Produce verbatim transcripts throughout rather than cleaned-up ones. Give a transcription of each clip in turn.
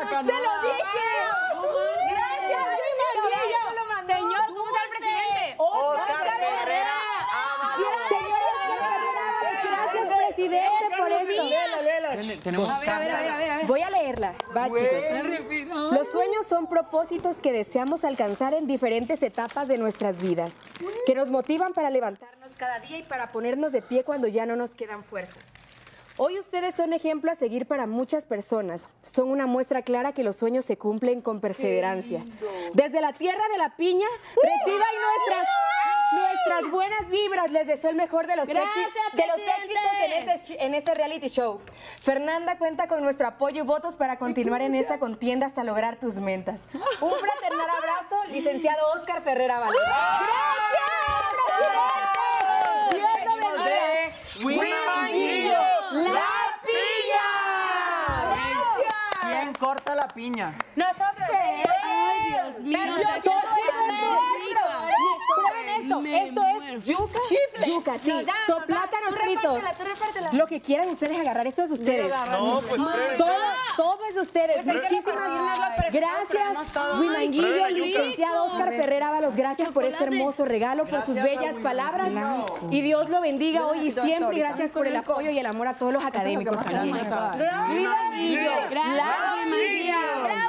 ¡Te lo dije! ¡Gracias! Señor, ¿cómo está el presidente? ¡Oscar Herrera! Gracias, presidente, por esto. Tenemos A ver, a ver, a ver, a ver, a ver. Voy a leerla. Va, chicos. Los sueños son propósitos que deseamos alcanzar en diferentes etapas de nuestras vidas, que nos motivan para levantarnos cada día y para ponernos de pie cuando ya no nos quedan fuerzas. Hoy ustedes son ejemplo a seguir para muchas personas. Son una muestra clara que los sueños se cumplen con perseverancia. Desde la tierra de la piña, reciban nuestras, nuestras buenas vibras. Les deseo el mejor de los, Gracias, éxi- de los éxitos en este, en este reality show. Fernanda cuenta con nuestro apoyo y votos para continuar en esta contienda hasta lograr tus metas. Un fraternal abrazo, licenciado Oscar Ferrer Ábalos. ¡Gracias, presidente! ¡Dios lo bendiga! ¡Huimanguillo! ¡La piña! ¡Gracias! ¿Quién corta la piña? Nosotros. ¡Ay, Dios mío! Prueben esto. Esto es yuca. Yuca, sí. No, ya, Son no, plátanos tú fritos. repártela, tú repártela. Lo que quieran ustedes agarrar. Esto es de ustedes. No, pues prueben. Todo, todo es de ustedes. Pues hay que Muchísimas repartirnos la pre- gracias. probemos todo. Huimanguillo, Prueba yuca. licenciado Oscar Ferrer Ábalos, gracias por este hermoso regalo, por sus bellas palabras. Y Dios lo bendiga hoy y siempre. Gracias por el apoyo y el amor a todos los académicos también. Huimanguillo. La piña.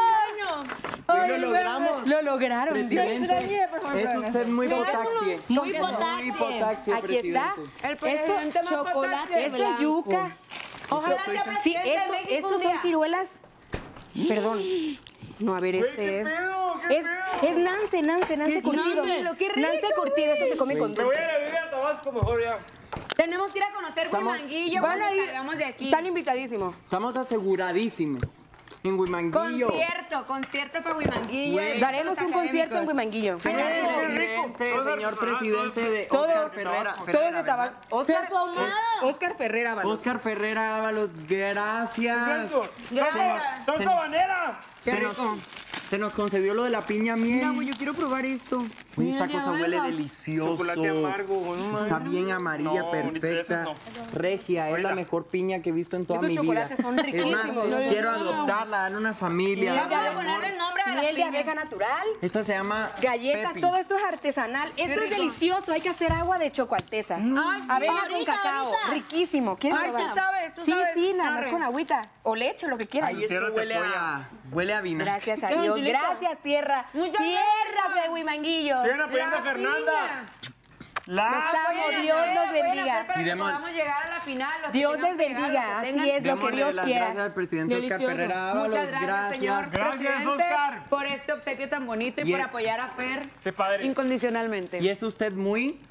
Pues lo logramos. Lo lograron. Presidente, es usted muy potaxi. Muy Muy potaxi. potaxi, Aquí está. presidente. Esto, chocolate, esto es yuca. Ojalá Sí, sea presidente de esto, México estos un son día. ciruelas. Perdón. No, a ver, este es. Es, es Nance, Nance, Nance curtido. Nance? ¡Qué rico, Nance curtido, esto se come con Me voy dulce. a ir a vivir a Tabasco mejor ya. Tenemos que ir a conocer Huimanguillo. Van a cuando ir. salgamos de aquí. Están invitadísimos. Estamos aseguradísimos en Huimanguillo. Concierto, concierto para Huimanguillo. Güey. Daremos un concierto en Huimanguillo. Señor presidente, señor presidente de Todo, Oscar Ferrera. todo es de tabaco. Oscar, Perfumado. Oscar Ferrer Ábalos. Oscar Ferrera Ábalos, gracias. Gracias. ¡Son Se- sabanera! Se nos, se nos concedió lo de la piña miel. Mira, güey, yo quiero probar esto. Uy, esta Mira, cosa ya, huele venga. delicioso. Chocolate amargo, güey, no Está mames. bien amarilla, No, ahorita perfecta. esos Regia, es la Huela. mejor piña que he visto en toda Estos mi vida. chocolates son Es más, riquísimos. quiero adoptarla, darle una familia. Mira, Vamos darle a ponerle amor. nombre a la Miel de piña. abeja natural. Esta se llama Galletas, Pepi. todo esto es artesanal. Esto es rico. delicioso. Hay que hacer agua de chocoaltesa. Ay, sí. Avena con Ahorita, cacao. ahorita. Riquísimo. ¿Quieren Ay, probar? tú sabes, tú sí, sabes. Sí, nada más Arre. con agüita. O leche, lo que quieran. Ay, esto Ciérrate, huele a, polla. huele a vinagre. Gracias a Qué Dios. chilito. Gracias, tierra. Muchas Tierra gracias. de Huimanguillo. Sigan apoyando a Fernanda. La Estamos, Dios nos bendiga. Para que Diremos- podamos llegar a la final. los que Dios tengan les que llegar, bendiga. los que Así tengan. es, lo que Démosle Dios las gracias quiera. al presidente Oscar Delicioso. Ferrera Ábalos. Muchas gracias, señor Gracias, presidente, Oscar. por este obsequio tan bonito y, Y por el- apoyar a Fer Qué padre. incondicionalmente. Y es usted muy...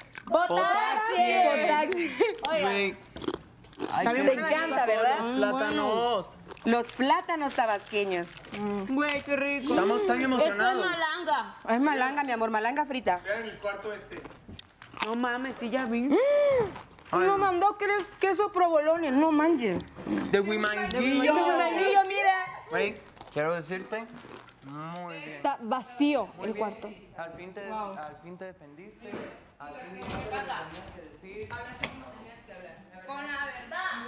Potaxi. Güey. Ay, También qué me rico encanta, ¿verdad? los plátanos. Los plátanos tabasqueños. Güey, qué rico. Estamos tan emocionados. malanga. Es malanga, mi amor, malanga frita. Vean el cuarto este. No mames, sí ya vi. No mandó cre- queso provolone, no manches. De Huimanguillo. Huimanguillo, mira. Güey, quiero decirte, muy bien. Está vacío el cuarto. Al fin te, al fin te defendiste. Al fin dijiste lo que tenías que decir. Con la verdad.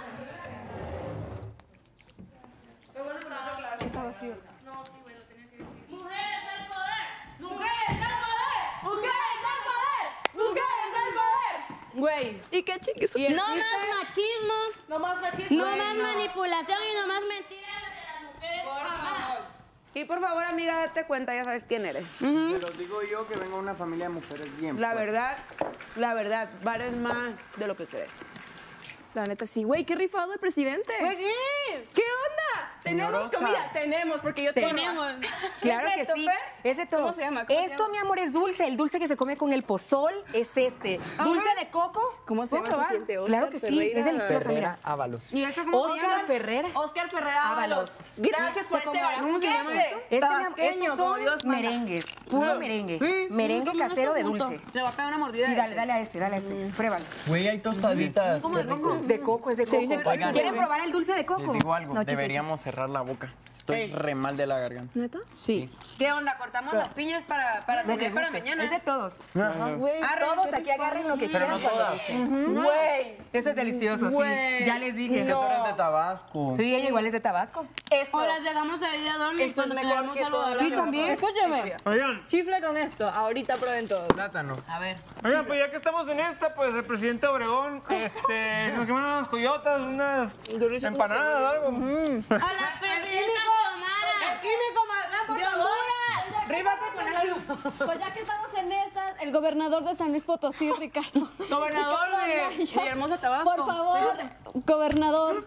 Está vacío. Mujeres al poder. Mujeres al poder. Mujeres al poder. Mujeres al poder. Güey. ¿Y qué chingues? No más machismo, No más machismo. no más manipulación y no más mentiras de las mujeres jamás. Y por favor, amiga, date cuenta, ya sabes quién eres. Te lo digo yo que vengo de una familia de mujeres bien. La fuertes. verdad, la verdad, vales más de lo que crees. La neta, sí, güey, qué rifado el presidente. Güey, ¿qué? ¿Qué onda? Señor Tenemos Oscar. comida, tenemos, porque yo tengo. Tenemos. Claro ¿Qué es que esto, sí. Fer? Es de todo. ¿Cómo se llama? ¿Cómo se Esto, llama? mi amor, es dulce. El dulce que se come con el pozol es este. Dulce de coco. ¿Cómo se ¿Puedo llama el probar? presidente? Oscar Claro que sí, Ferreira. es delicioso, Ferrera mira. Ábalos. ¿Y esto cómo se Oscar llama? Ferrera. Oscar Ferrera Ábalos. Gracias por Se este como- ¿Cómo se llama esto? Este, mi amor, Tabasqueño, estos como son Dios manda. merengues, puro merengue. Sí. Merengue Mm, casero de puto. dulce. Le voy a pegar una mordida Sí, de dale, ese. dale a este, dale a este. Pruébalo. Güey, hay tostaditas. ¿Cómo de coco? De coco, es de coco. Oigan. ¿Quieren probar el dulce de Les coco? digo algo, No, chico, deberíamos cerrar la boca. Estoy re mal de la garganta. ¿Neta? Sí. ¿Qué onda? ¿Cortamos las piñas para, para Lo que tener para gustes. mañana? Es de todos. Güey, Arre, Todos qué aquí agarren lo que Pero quieran. no todas. Güey. Eso es delicioso, sí. Güey. Ya les dije. Tú eres de Tabasco. Sí, ella igual es de Tabasco. Esto. O las llegamos ahí de dormir Esto es cuando mejor queramos que algo todo de lo dormir. que también. Escúchame. Oigan, Chifle con esto. Ahorita prueben todo. Plátano. A ver. oigan, pues ya que estamos en esta, pues el presidente Obregón, este, nos queman unas coyotas, unas empanadas o algo. A la presidenta Xiomara. Químico, Madame, por favor. Ríbate con algo. Pues ya que estamos en estas, el gobernador de San Luis Potosí, Ricardo. Gobernador de Villahermosa, Tabasco. Por favor, gobernador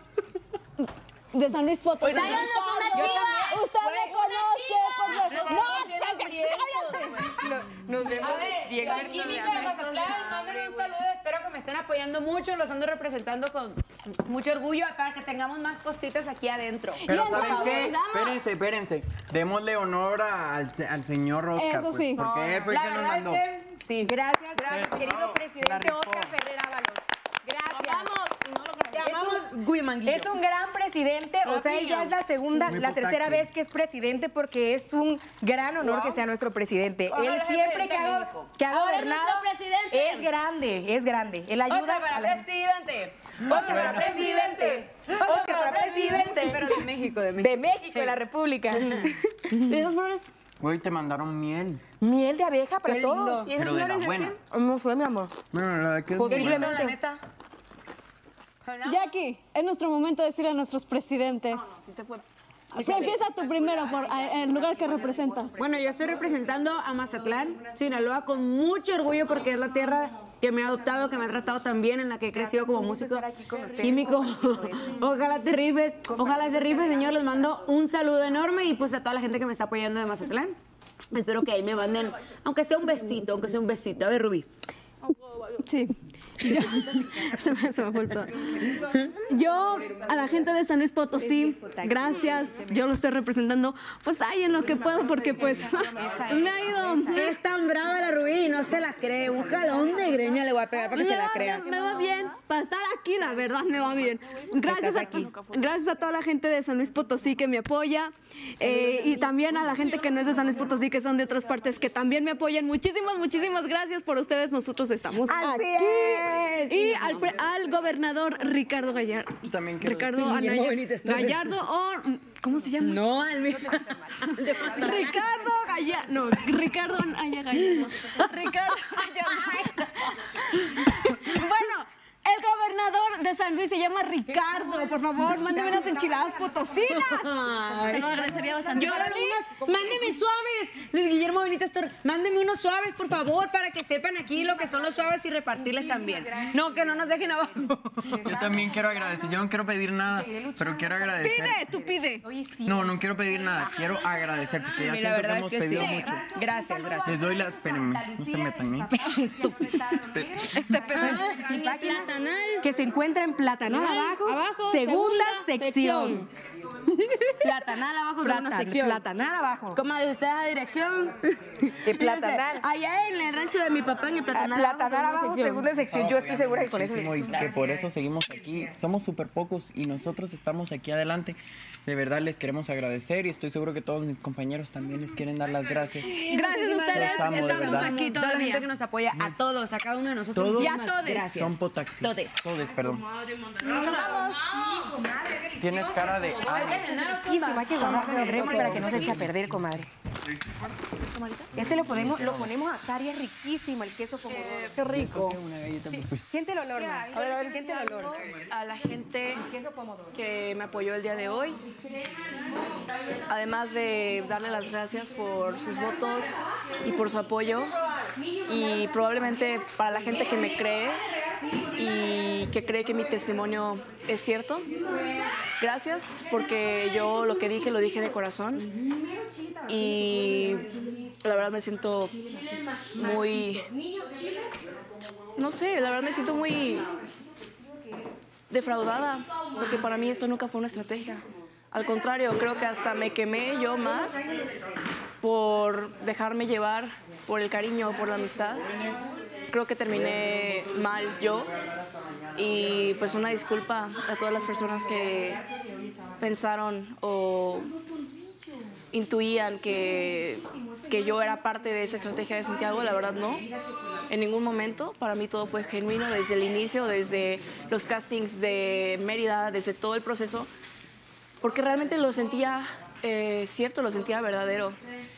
de San Luis Potosí. Tráiganos una chiva. Usted me conoce, por favor. No, cállate. Nos vemos A ver, bien. al químico de Mazatlán, mándenme un saludo. Espero que me estén apoyando mucho. Los ando representando con mucho orgullo para que tengamos más costitas aquí adentro. Pero Bien, ¿saben vamos, qué? vamos. Espérense, espérense. Démosle honor a- al, se- al señor Oscar. Eso pues, sí. Porque él fue el La que nos verdad mandó. es que Sí, gracias, gracias, Sí. querido La presidente rifó. Oscar Ferrer Ábalos. Gracias. vamos y no lo Te grabamos. amamos, Guimanguillo. Es un gran presidente, o sea, él ya es la segunda, Muy la tercera potaxi. vez que es presidente porque es un gran honor que sea nuestro presidente. Ojalá Él sea siempre presidente que de ha, México. que ha Ahora es gobernado nuestro presidente. es grande, es grande. Él ayuda Otra para a la- presidente. Otra para presidente. Otra para presidente. Pero de México, de México. de México, de la República. ¿Esas flores? Güey, te mandaron miel. Miel de abeja para Qué todos. lindo. ¿Y esas Pero de la flores buena. quién? No fue, mi amor. Bueno, la verdad que es Posiblemente. buena. La neta. Jackie, es nuestro momento de decirle a nuestros presidentes. Pues empieza tú primero por eh, el lugar que representas. Bueno, yo estoy representando a Mazatlán, Sinaloa, con mucho orgullo porque es la tierra que me ha adoptado, que me ha tratado tan bien, en la que he crecido como músico químico. Ojalá te rifes, ojalá se rife, señor. Les mando un saludo enorme y pues a toda la gente que me está apoyando de Mazatlán. Espero que ahí me manden, aunque sea un besito, aunque sea un besito. A ver, Rubí. Sí. Yo, se, me, se me fue el pedo. Yo, a la gente de San Luis Potosí, gracias. Yo lo estoy representando, pues ahí en lo que puedo, porque pues, pues me ha ido. Es tan brava la Rubí y no se la cree. Un jalón de greña le voy a pegar para que Me se la va, crea. me va bien. Para estar aquí, la verdad, me va bien. Gracias a, Estás aquí. gracias a toda la gente de San Luis Potosí que me apoya. eh, y también a la gente que no es de San Luis Potosí, que son de otras partes, que también me apoyan. Muchísimas, muchísimas gracias por ustedes. Nosotros estamos Así aquí. es. Y al, pre- al gobernador Ricardo Gallardo. Yo también quiero Ricardo decir- Guillermo Anaya- Benítez Torres. Gallardo o... ¿Cómo se llama? No, al mío. Ricardo Gallardo. No, Ricardo Anaya Gallardo. Ricardo Gallardo. Bueno, el gobernador de San Luis se llama Ricardo. Por favor, mándeme unas enchiladas potosinas. Se lo agradecería bastante. Yo para no, mí. unas- mándeme suaves, Luis Guillermo Benítez Torres, mándeme unos suaves, por favor, para que sepan aquí lo que son los suaves y repartirles también. No, que no nos dejen abajo. Yo también quiero agradecer. Yo no quiero pedir nada, pero quiero agradecer. Pide, tú pide. No, no quiero pedir nada. Quiero agradecer porque ya Y la siento que verdad es hemos que pedido sí. mucho. Gracias, gracias. Les doy las... Espérenme, no se metan, ¿eh? Este pedo. Que se encuentra en Platanal abajo, abajo, segunda, segunda sección. Platanal abajo, segunda Platan- sección. Platanal abajo. Comadre, usted a dirección. De Platanal. Allá en el rancho de mi papá, en el Platanal, Platanal abajo, abajo, segunda segunda sección. Yo estoy segura que con eso. Muchísimo, y que por eso seguimos aquí. Somos súper pocos y nosotros estamos aquí adelante. De verdad les queremos agradecer y estoy seguro que todos mis compañeros también les quieren dar las gracias. Gracias a ustedes. Los amo, de Estamos verdad. aquí Toda la gente todavía. que nos apoya, a todos, a cada uno de nosotros. Todos Y a todos. Gracias. son potaxis. Todes. Todes, perdón. Tienes cara de... Riquísimo, hay que guardarlo en el refri para que no se eche a perder, comadre. Este lo podemos, lo ponemos a asar y es riquísimo el queso pomodoro. Qué rico. Siente el olor, ma. A ver, a ver, siente el olor. A la gente Queso pomodoro. que me apoyó el día de hoy. Además de darle las gracias por sus votos y por su apoyo. Y probablemente para la gente que me cree y que cree que mi testimonio es cierto. Gracias, porque yo lo que dije lo dije de corazón. Y la verdad me siento muy... No sé, la verdad me siento muy defraudada, porque para mí esto nunca fue una estrategia. Al contrario, creo que hasta me quemé yo más por dejarme llevar por el cariño, por la amistad. Creo que terminé mal yo y pues una disculpa a todas las personas que pensaron o intuían que, que yo era parte de esa estrategia de Santiago, la verdad no. En ningún momento. Para mí todo fue genuino desde el inicio, desde los castings de Mérida, desde todo el proceso, porque realmente lo sentía eh, cierto, lo sentía verdadero.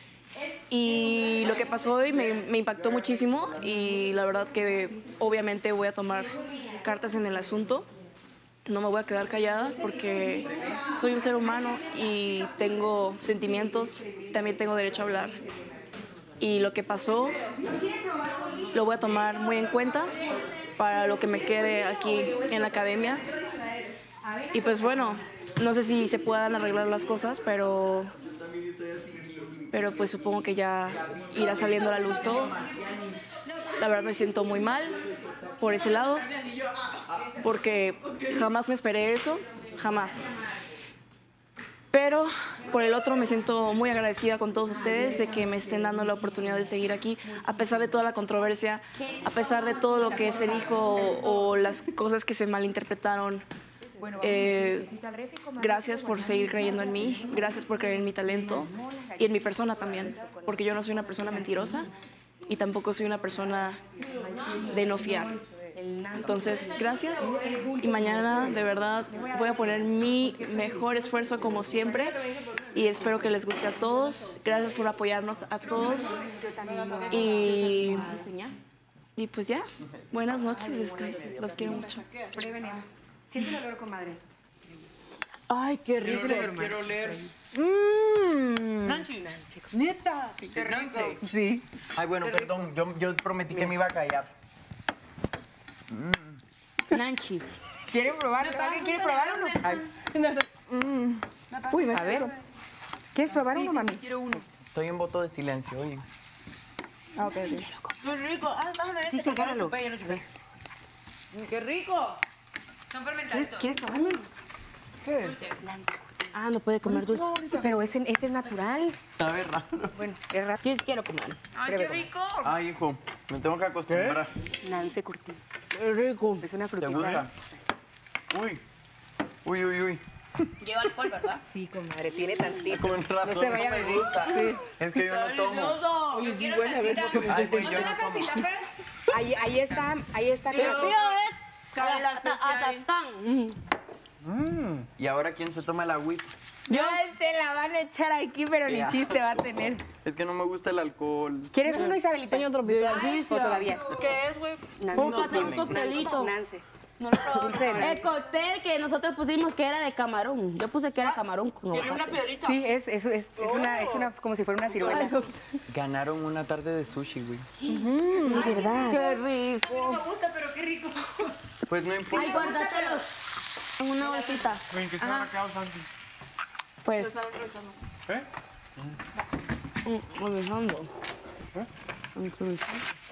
Y lo que pasó hoy me, me impactó muchísimo y la verdad que obviamente voy a tomar cartas en el asunto. No me voy a quedar callada porque soy un ser humano y tengo sentimientos, también tengo derecho a hablar. Y lo que pasó lo voy a tomar muy en cuenta para lo que me quede aquí en la academia. Y pues bueno, no sé si se puedan arreglar las cosas, pero, pero pues supongo que ya irá saliendo a la luz todo. La verdad me siento muy mal por ese lado, porque jamás me esperé eso, jamás. Pero por el otro me siento muy agradecida con todos ustedes de que me estén dando la oportunidad de seguir aquí, a pesar de toda la controversia, a pesar de todo lo que se dijo o, o las cosas que se malinterpretaron. Eh, gracias por seguir creyendo en mí, gracias por creer en mi talento y en mi persona también, porque yo no soy una persona mentirosa y tampoco soy una persona de no fiar. Entonces, gracias. Y mañana, de verdad, voy a poner mi mejor esfuerzo como siempre. Y espero que les guste a todos. Gracias por apoyarnos a todos. Y, y pues ya, buenas noches, descansen. Los quiero mucho. Siente el olor, comadre. Ay, qué rico. Quiero leer, quiero leer. Mmm. Nanchi, Nanchi. Neta. Qué rico. Sí. Ay, bueno, perdón, yo, yo prometí que me iba a callar. Nanchi. ¿Quieren probarlo? ¿Alguien quiere probar uno? Ay. Uy, a ver. ¿Quieres probar uno, mami? Quiero uno. Estoy en voto de silencio, oye. Ah, ok, ok. Qué rico. Ah, bájame este. Sí, sí, agárralo. Yo no chupé. Qué rico. Son ¿Quieres, fermentados. ¿Quieres probarlo? Dulce. Ah, no puede comer dulce. Pero ese, ese es natural. Sabe raro. Bueno, es rápido. Yo sí quiero comer. Ay, qué rico. Ay, hijo, me tengo que acostumbrar. Nance curtí. Qué rico. Es una ¿Te frutita. gusta? Uy. Uy, uy, uy. Lleva alcohol, ¿verdad? Sí, comadre, tiene tantito. Con razón, No se vaya a me beber. gusta. Es que yo no tomo. Yo quiero salsita. Ay, güey, yo no tomo. Ahí, ahí está, ahí está. Qué claro. frío es. Atastán. Mm. ¿Y ahora quién se toma el agüita? Yo se la van a echar aquí, pero Qué ni asco. chiste va a tener. Es que no me gusta el alcohol. ¿Quieres uno, Isabelita? Tengo otro ¿O todavía? ¿Qué es, güey? Vamos a hacer un coctelito. Nance. No lo probaba. Dulce de Nance. El cóctel que nosotros pusimos que era de camarón. Yo puse que era camarón con Quiero una aguacate. piedrita. Sí, es, es, es, es una, es una, como si fuera una ciruela. Ganaron una tarde de sushi, güey. De verdad. Qué rico. No me gusta, pero qué rico. Pues no importa. Ay, guárdatelos en una bolsita. Ven, que se van a quedar Santi. Pues, ¿Eh? mm, Alejandro. Incluso.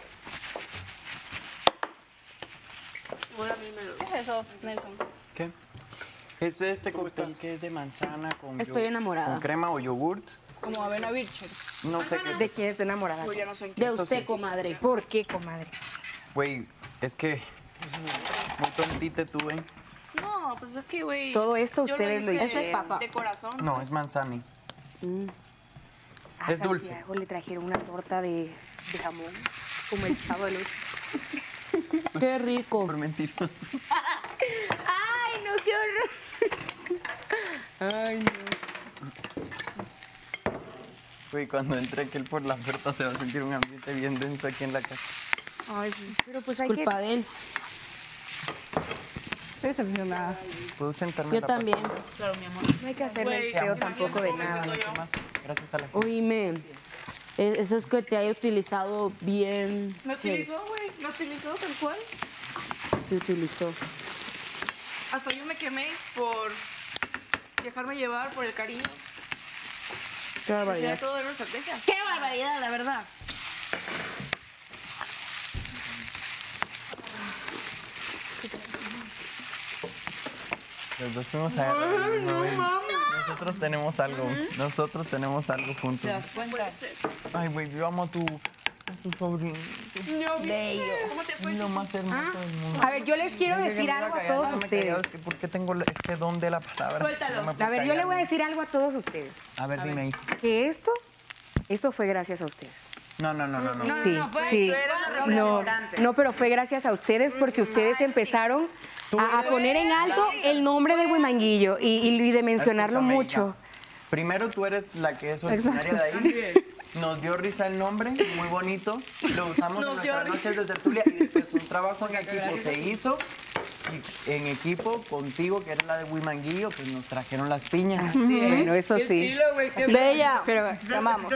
¿Qué es eso, Nelson? ¿Qué? Es de este cóctel que es de manzana con, Estoy yo- enamorada. con crema o yogurt. Como avena virgen. No sé qué es. ¿De quién está enamorada? Pues ya no sé. De usted, comadre. ¿Por qué, comadre? Güey, es que muy tontite tú, ¿eh? No, pues es que, güey. Todo esto yo ustedes lo hice hicieron. de- papa. De corazón. No, es manzana. A Es dulce. Santiago le trajeron una torta de, de jamón, como el chavo de luz. Qué rico. Por mentiroso. ¡Ay, no, qué horror! Ay, no. Güey, cuando entre aquel por la puerta se va a sentir un ambiente bien denso aquí en la casa. Ay, sí. Pero pues Es hay que... culpa de él. Estoy decepcionada. ¿Puedo sentarme Yo en la también. Claro, mi amor. No hay que hacerle el Güey, feo también tampoco de come nada. siento yo. parte más? Gracias a la gente. Oíme, e- eso es que te haya utilizado bien. Me utilizó, güey. Me utilizó tal cual. Te utilizó. Hasta yo me quemé por dejarme llevar por el cariño. Qué Ya barbaridad. todo era una estrategia. Qué barbaridad, la verdad. Los dos fuimos a no, güey. Nosotros tenemos algo. Nosotros tenemos algo juntos. ¿Te das cuenta? Ay, güey, yo amo tu, Tu sobrinito. Bello. ¿Cómo te fue? Lo más hermoso del mundo. A ver, yo les quiero Desde que decir me algo iba a todos callando, me ustedes. callaba, es que ¿por qué tengo este don de la palabra? Suéltalo. No me puedo A ver, yo le callar. voy a decir algo a todos ustedes. A ver, dime, hijo. Que esto, esto fue gracias a ustedes. No, no, no, no, no. No, Sí, no, fue, sí. tú eres la No, representante. no, pero fue gracias a ustedes porque ustedes empezaron a, a poner en alto el nombre de Huimanguillo y, y- y de mencionarlo Escúchame, mucho. hija. Primero tú eres la que es originaria de ahí. Nos dio risa el nombre, muy bonito. Lo usamos en nuestras noches de tertulia y después un trabajo en equipo se hizo. Y en equipo contigo, que eres la de Huimanguillo, pues nos trajeron las piñas. Bueno, eso sí. Bella. Pero Te amamos.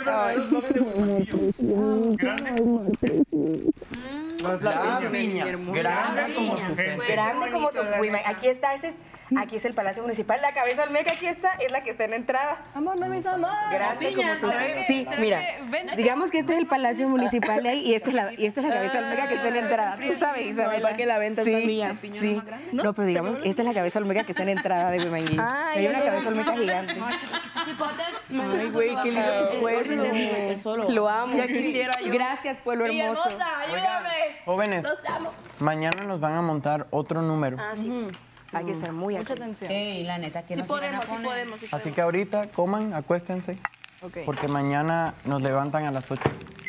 La piña, grande como su gente. grande como su Huimanguillo. Aquí está, ese es, aquí es el Palacio Municipal. La cabeza olmeca aquí está, es la que está en la entrada. Amor de mis amores. Grande como su Sí, ¿será mira. que- ven? Digamos que este es el Palacio Municipal de ahí y esta es la, y esta es la cabeza olmeca que está en la entrada. Tú sabes, Isabela. ¿Para qué la venta Sí, es mía? sí. No, pero digamos, esta es la cabeza olmeca que está en la entrada de Huimanguillo. Hay una cabeza olmeca gigante. Ay, güey, qué lindo tu pueblo. Lo amo. Ya quisiera yo. Gracias, pueblo hermoso. Jóvenes, mañana nos van a montar otro número. Hay que estar muy Mucha atentos. atención. Ey, la neta, que Sí no se van a podemos, sí poner. podemos. sí Así que ahorita coman, acuéstense, Ok. porque mañana nos levantan a las ocho.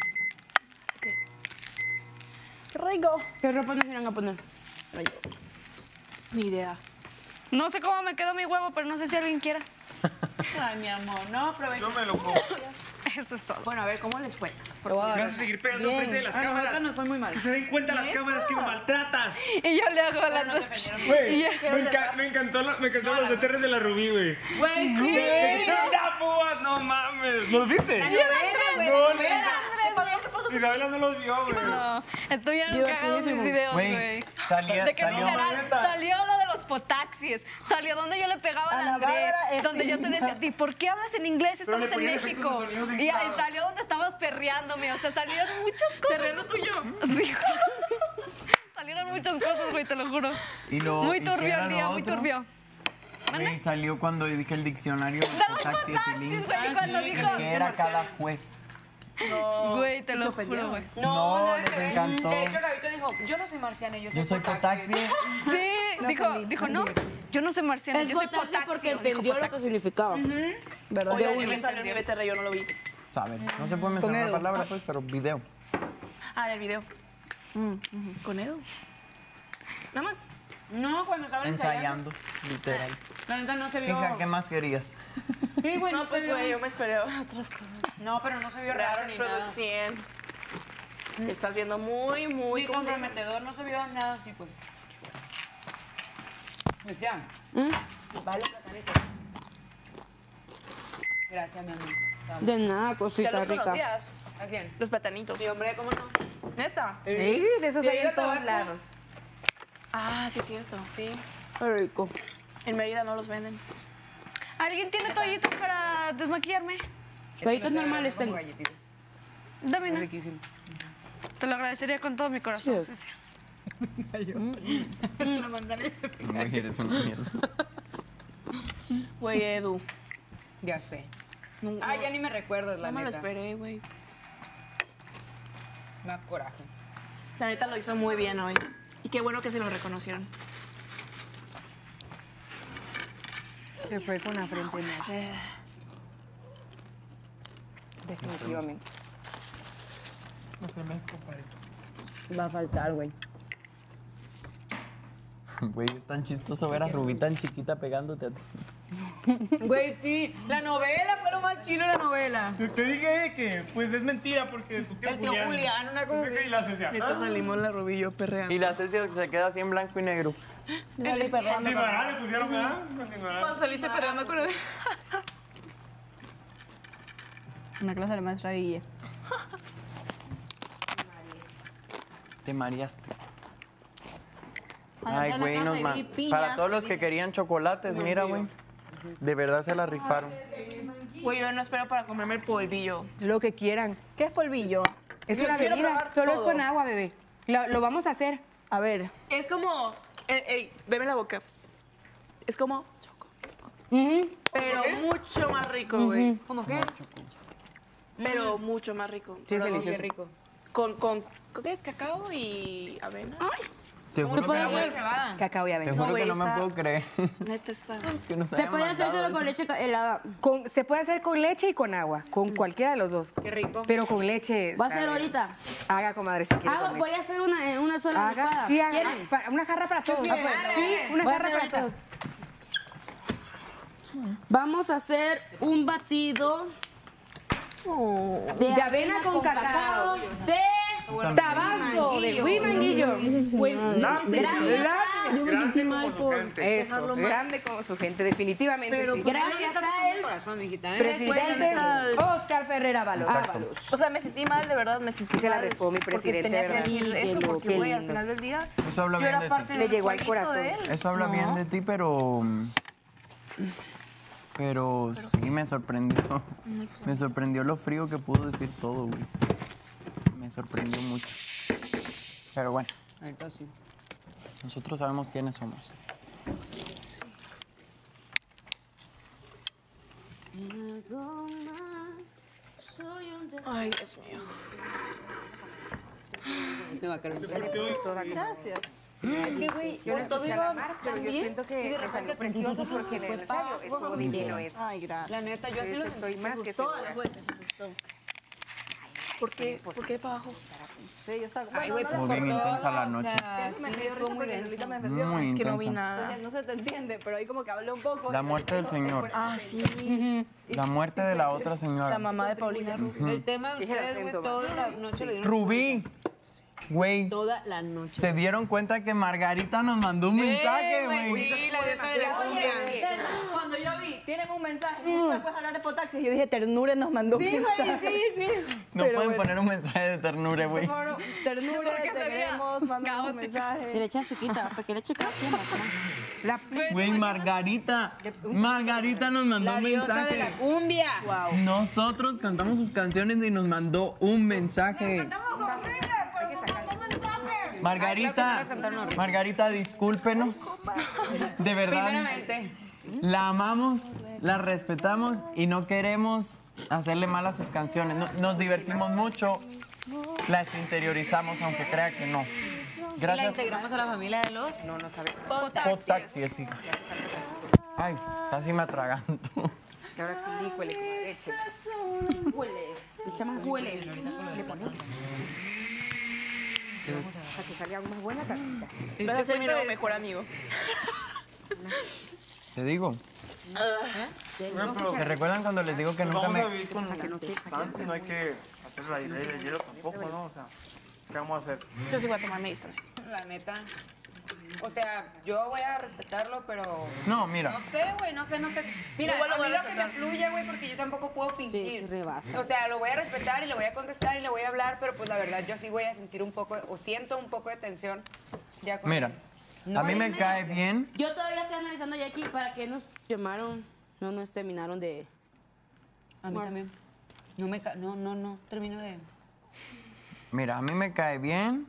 Qué rico. ¿Qué ropa nos irán a poner? Ni idea. No sé cómo me quedó mi huevo, pero no sé si alguien quiera. Ay, mi amor, no, provecho. Yo me lo como. Eso es todo. Bueno, a ver, ¿cómo les fue? Me vas a seguir pegando frente de las A nosotros cámaras. nos fue muy mal. Que se den cuenta las cámaras que me maltratas. Y yo le hago la no dos. defendieron. Güey, Y me, enca- me encantó, lo- me encantó los detalles de la Rubí, güey. Güey, sí. ¡Qué una púa! ¡No mames! ¿Los viste? La novela, güey, No, la novela. Isabela no los vio, güey. No, estoy bien cagados mis videos, Güey, güey. salía- De que salió- literal salió lo de los potaxis, salió donde yo le pegaba a las tres, donde yo te decía a ti, ¿por qué hablas en inglés? Pero le Estamos en ponía efectos México. de sonido bien Y, y claros. salió donde estabas perreándome, o sea, salieron muchas cosas. ¿Perreando tú y yo? Sí. Salieron muchas cosas, güey, te lo juro. Y lo- Muy ¿y qué turbio era el lo día, muy otro? turbio. Güey, salió cuando dije el diccionario de De los taxi potaxis, güey, y cuando dijo, que era cada juez. güey, te lo juro, güey. No, nada les que ver. encantó. De hecho, Gabito dijo, yo no soy marciano, yo soy, Yo soy potaxi. Sí, dijo, dijo, no, yo no soy marciano, Es yo soy potaxi potaxi. porque dijo entendió lo que potaxi. significaba. ¿Verdad? Oigan, ya me salió mi B T R, yo no lo vi. Saber, no se puede mencionar la palabra, pues, pero video. Ah, en el video. ¿Con Edu? Nada más. No, cuando estaban ensayando. Ensayando, literal. La neta no se vio. Hija, ¿qué más querías? Sí, güey, no, No, pues se vio. güey, yo me esperé otras cosas. No, pero no se vio raro Gracias, ni nada. producción. Te estás viendo muy, muy Muy comprometedor, no se vio nada así, pues. Decía. Vale, platanito. Gracias, mi amor. De nada, ¿Ya cosita los rica. conocías? ¿A quién? Los platanitos. Sí, hombre, ¿cómo no? ¿Neta? Sí, de esos Sí, hay yo en todos Tabasco. lados. Ah, sí es cierto. Sí. Qué rico. En Mérida no los venden. ¿Alguien tiene toallitas para desmaquillarme? Toallitas normales tengo. Dame una. Riquísimo. Te lo agradecería con todo mi corazón, Cecia. Güey, eres una mierda. Güey, Edu. Ya sé. No, Ah, ya ni me recuerdo, la no me lo neta. esperé, güey. Me da coraje. La neta lo hizo muy bien hoy. Y qué bueno que se lo reconocieron. Se fue con la frente en alto. Eh, Definitivamente. Nuestro México parece. Va a faltar, güey. Güey, es tan chistoso ver a Rubí tan chiquita pegándote a ti. Güey, sí. La novela fue lo más chido de la novela. Te, te dije que, pues, es mentira porque tu tío El tío Julián. Julián, una cosa Entonces, así. Y la Cecia. neta salimos la rubillo perreando. Y la Cecia se queda así en blanco y negro. Continuará, le pusieron, ¿verdad? Continuará. Cuando saliste perreando con él. Una clase de maestra Guille. Te mareaste. Cuando Ay, entré a la güey, casa nos y ma- vi piñas, para todos los y que dije, querían chocolates, mira, güey. De verdad se la rifaron. Güey, yo no espero para comerme el polvillo. Lo que quieran. ¿Qué es polvillo? Es Yo una quiero bebida. probar Solo todo. es con agua, bebé. Lo, lo vamos a hacer. A ver. Es como. Ey, ey, veme la boca. Es como. Ujú. Pero mucho más rico, güey. ¿Cómo qué? Pero mucho más rico. Sí, es Pero, delicioso. Qué rico. con, con, ¿qué es? Cacao y avena. Ay, Te juro, que no, me- Cacao y te avena. juro No, que güey, no me está- puedo creer. neta está. que nos Se hayan puede hacer mandado solo con eso. leche ca- helada. Con- se puede hacer con leche y con agua, con cualquiera de los dos. Qué rico. Pero con leche. Va a ser sabe. ahorita. Haga, comadre, si quiere. Hago, con voy leche. a hacer una en una sola Haga, licuada. sí, haga. ¿Quieren? Pa- una jarra para todos. bien. Sí, una Voy a jarra hacer para ahorita. todos. Vamos a hacer un batido De avena con cacao. de Tabasco, de Huimanguillo. Grande como su gente. Eso, grande como su gente, definitivamente. Pero, sí. pues, gracias a él. Presidente Oscar Ferrer Ábalos. O sea, me sentí mal, de verdad, me sentí Se la mal. rifó mi porque presidente, tenía ¿verdad? que decir Sí, eso, qué porque, lindo, güey, qué al lindo. final del día, Eso habla yo bien era de parte ti. Le del llegó al jueguito corazón. de él. Eso habla No. bien de ti, pero... Pero sí me sorprendió. Me sorprendió lo frío que pudo decir todo, güey. Me sorprendió mucho. Pero bueno, nosotros sabemos quiénes somos. Ay, Dios mío. Gracias. Es que, güey, yo le escuché a la Mar, pero yo siento que me salió precioso porque en el ensayo estuvo divino eso. Ay, gracias. La neta, yo así Yo lo estoy más que Todas segura. las veces. ¿Por qué? ¿Por qué para abajo? Sí, yo estaba. Ay, güey, pues Estuvo por bien todo, intensa la o noche. sea, sí, estuvo muy denso. Muy Es que no vi intensa. nada. No se te entiende, pero ahí como que hablé un poco. La muerte del señor. Ah, sí. La muerte de la otra La señora. mamá de Paulina Rubio. El tema de Dije el ustedes, güey, acento, toda la noche le dieron Rubí. Güey, toda la noche. se dieron cuenta que Margarita nos mandó un mensaje, güey. Sí, la diosa de la cumbia. Cuando yo vi, tienen un mensaje, ¿no puedes hablar de Potaxi? Yo dije, Ternure nos mandó un Sí, mensaje. güey, sí, sí. No pueden poner un mensaje de ternura, güey. Por favor, Ternure, te queremos, manda un mensaje. Se le echa azuquita, porque le echa cada tiempo. La Güey, Margarita. Margarita nos mandó La un diosa de la mensaje. cumbia. Nosotros cantamos sus canciones y nos mandó un mensaje. Margarita, Ay, creo que no las cantaron horrible. Margarita, discúlpenos. De verdad. Primeramente. La amamos, la respetamos y no queremos hacerle mal a sus canciones. No- nos divertimos mucho, las interiorizamos, aunque crea que no. La Gracias. integramos a la familia de los no, no sabe. Post taxi, es hija. Ay, casi me atraganto. Y ahora sí, lícuele con la leche. Echa más huele. Para que salga más buena tacita. Vas a ser mi nuevo mejor amigo. Te digo. ¿Se recuerdan cuando les digo que nunca Vamos a me... vivir con bastante, no hay que hacer la idea de hielo tampoco, ¿no? O sea, ¿qué vamos a hacer? Yo sí voy a tomar mi distancia. La neta. O sea, yo voy a respetarlo, pero... No, mira. No sé, güey, no sé, no sé. Mira, Igual lo a voy mí a lo que me respetar. fluya, güey, porque yo tampoco puedo fingir. sí, rebasa. O sea, lo voy a respetar y le voy a contestar y le voy a hablar, pero pues la verdad yo sí voy a sentir un poco, o siento un poco de tensión. Ya con Mira, él. a mí me cae bien. Yo todavía estoy analizando ya aquí para qué nos llamaron, no nos terminaron de... A mí también. No, me ca- no, no, no, termino de... Mira, a mí me cae bien,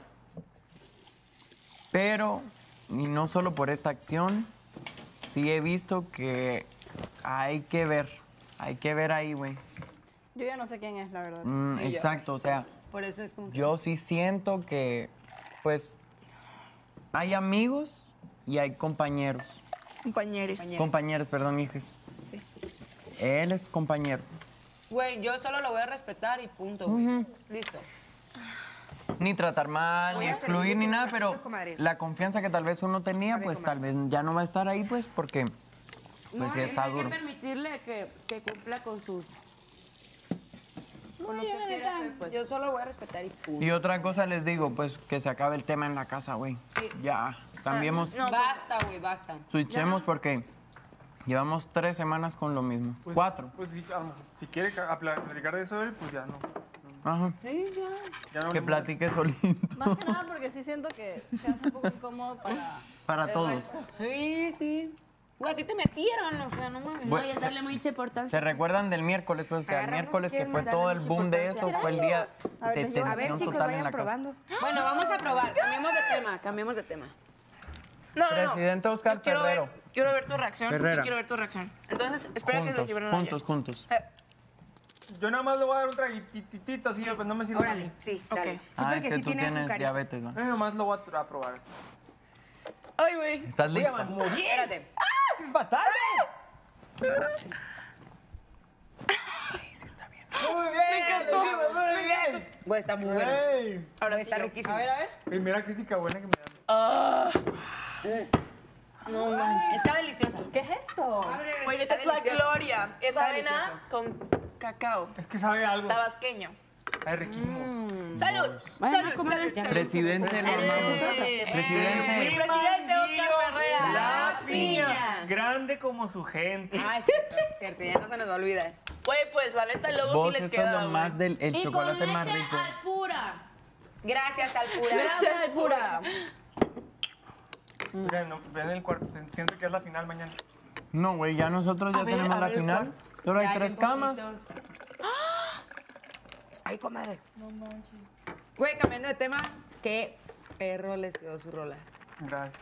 pero, y no solo por esta acción, sí he visto que hay que ver, hay que ver ahí, güey. Yo ya no sé quién es, la verdad. Mm, exacto, o sea, Por eso es como que... yo sí siento que, pues, hay amigos y hay compañeros. Compañeros. Compañeros, perdón, hijas. Él es compañero. Güey, yo solo lo voy a respetar y punto, güey. Listo. Ni tratar mal, ni excluir, ni nada, pero la confianza que tal vez uno tenía, pues tal vez ya no va a estar ahí, pues, porque, pues sí está hay duro. que permitirle que, que cumpla con sus... No, yo la neta, Yo solo voy a respetar y punto. Y otra cosa les digo, pues que se acabe el tema en la casa, güey. Ya, cambiemos, Basta, güey, basta. switchemos porque llevamos tres semanas con lo mismo. Cuatro. Pues si, a lo mejor, si quiere ca- apla- platicar de eso él, pues ya no. Ajá. Ya no Que no- platique solito. más que nada porque sí siento que se hace un poco incómodo para... Para todos. Sí, sí. Güey, a ti te metieron, o sea, no mames. Bueno, No, y darle mucha importancia. ¿Se recuerdan del miércoles? Pues, o sea, el Agarramos miércoles que quién fue más, todo darle el mucha boom de esto, importancia. fue el día de A ver, tensión chicos, total en vayan la casa. probando. Bueno, vamos a probar. Cambiemos de tema, cambiemos de tema. No, no, no. Presidente Oscar Yo quiero Ferrero. Ver, quiero ver tu reacción. Ferrera. Quiero ver tu reacción. Entonces, espera que Juntos, los libren juntos, juntos. Yo nada más le voy a dar un traguititito así, pues no me sirve. Órale, sí, dale. Sí, Ah, porque es que sí tú tiene tienes azúcar. diabetes, ¿no? Yo nomás lo voy a, a probar. Ay, güey. ¿Estás Voy a lista? morir. Espérate. ¡Es fatal! Muy bien, me encantó. Muy bien. Güey, está muy bueno. Ey. Ahora está riquísimo. A ver, a ver. Primera crítica buena que me dan. Ah, No manches. Está delicioso. ¿qué es esto? Güey, esta es Está la delicioso. gloria. Es Está avena delicioso. con cacao. Es que sabe algo. Tabasqueño. Es riquísimo. ¡Salud! Bueno, ¡Salud! ¿cómo ¡Salud! le- Presidente Norman. Eh, Presidente. Presidente Oscar Ferrea. La piña. piña. Grande como su gente. Ah, es cierto, es cierto, ya no se nos va a olvidar. Güey, pues la neta, luego Vos, sí les esto es queda, lo güey. más del el Y con chocolate más leche rico. al pura. Gracias, Alpura. Gracias, al pura. Miren, no, ven el cuarto. Siento que es la final mañana. No, güey, ya nosotros ya A ver, tenemos a la ver, final. Pero hay Ya, tres bien camas. poquitos. Ay, comadre. Güey, cambiando de tema, ¿qué perro les quedó su rola? Gracias.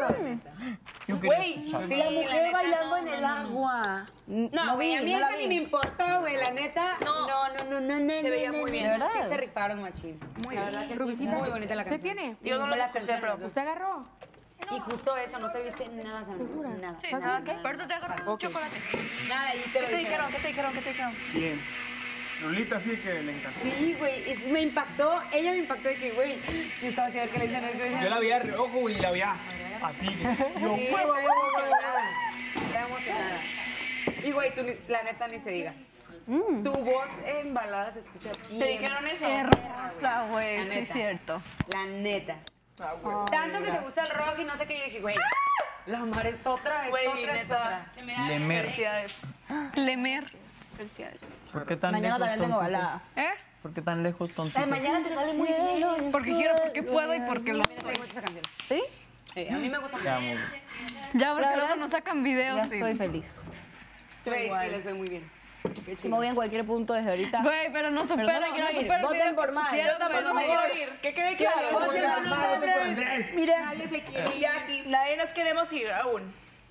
Yo quería Güey, escuchar. Sí, la la mujer neta, bailando no, en el no, no. agua. No, güey, a mí no la esa vi. ni me importó, güey, la neta. No. No, no, no, no, no. Se veía no, muy no, bien, no. ¿verdad? Sí se rifaron, machín. Muy La bien. verdad que Rubicita, sí, muy bonita la ¿se canción. tiene? Y Yo no muy la las escuché, canciones, pero- los dos. ¿Usted agarró? Y justo eso, no te viste nada, Sandra. Nada. Sí, nada, ¿qué? Pero tú te agarras un chocolate. Nada, y te lo ¿Qué te dijeron. dijeron? ¿Qué te dijeron? ¿Qué te dijeron? Bien. Lulita sí que le encanta. Sí, güey, es- me impactó, ella me impactó de que, güey, y estaba así a ver qué le dicen. qué le dicen. Yo la veía de reojo y la veía así. Yo, Sí, está emocionada, está emocionada. Y, güey, tú, ni- la neta, ni se diga. Tu voz en balada se escucha bien. ¿Te dijeron eso? Hermosa, güey, La sí neta. es cierto. La neta. Tanto que te gusta el rock y no sé qué, yo dije, güey, la Mar es otra, es Güey, otra, es neta. otra. Lemer. Felicidades. Lemer. Felicidades. ¿Por qué tan Mañana lejos, también tengo tontito? balada. ¿Eh? ¿Por qué tan lejos, tontito? Ay, mañana te sale muy bien. Porque quiero, porque puedo y porque lo A mí me gusta esa canción. ¿Sí? Sí, a mí me gusta Te amo. Ya, porque verdad, luego nos sacan videos. Ya y- estoy feliz. Güey, sí, les veo muy bien. Qué Me chido. voy en cualquier punto desde ahorita. Güey, pero no supero, Pero no me quiero no ir. supero el Voten video por que Mar. pusieron, Yo tampoco güey, me donde- quiero ir. Que quede claro. Voten por Andrés. Andrés. Miren, Nadie se quiere ir aquí. nadie nos queremos ir aún.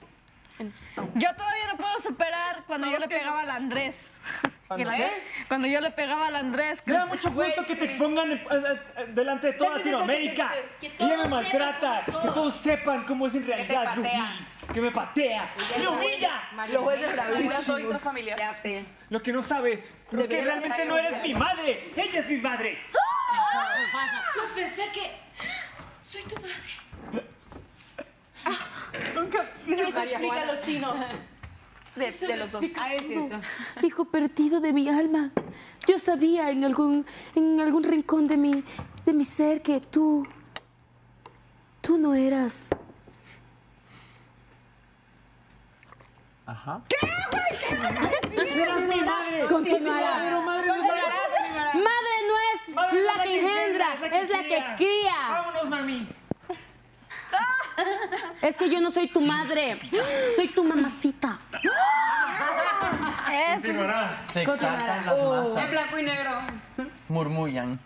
Yo todavía no puedo superar cuando yo le pegaba al Andrés. ¿Cuándo ¿Eh? Cuando yo le pegaba al Andrés. Me da mucho gusto que te expongan eh, eh, delante de toda Latinoamérica. Ella me maltrata. Que todos sepan cómo es en realidad Rubí. Que me patea. ¡Me humilla! Los jueces bravísimos. Soy tu familia. Ya sé. Lo que no sabes es que realmente no eres mi madre. Ella es mi madre. Yo pensé que soy tu madre. Nunca. Eso explica a los chinos. De, de los dos. Ah, es cierto. Hijo perdido de mi alma. Yo sabía en algún, en algún rincón de mi, de mi ser que tú, tú no eras. Ajá. ¡Eres mi madre! Continuará. Pero madre, no sabes. Madre no es Madre no la que engendra, es la que cría. Vámonos, mami. Es que yo no soy tu madre, soy tu mamacita. Continuará. Se exaltan las En masas. blanco y negro. Murmullan.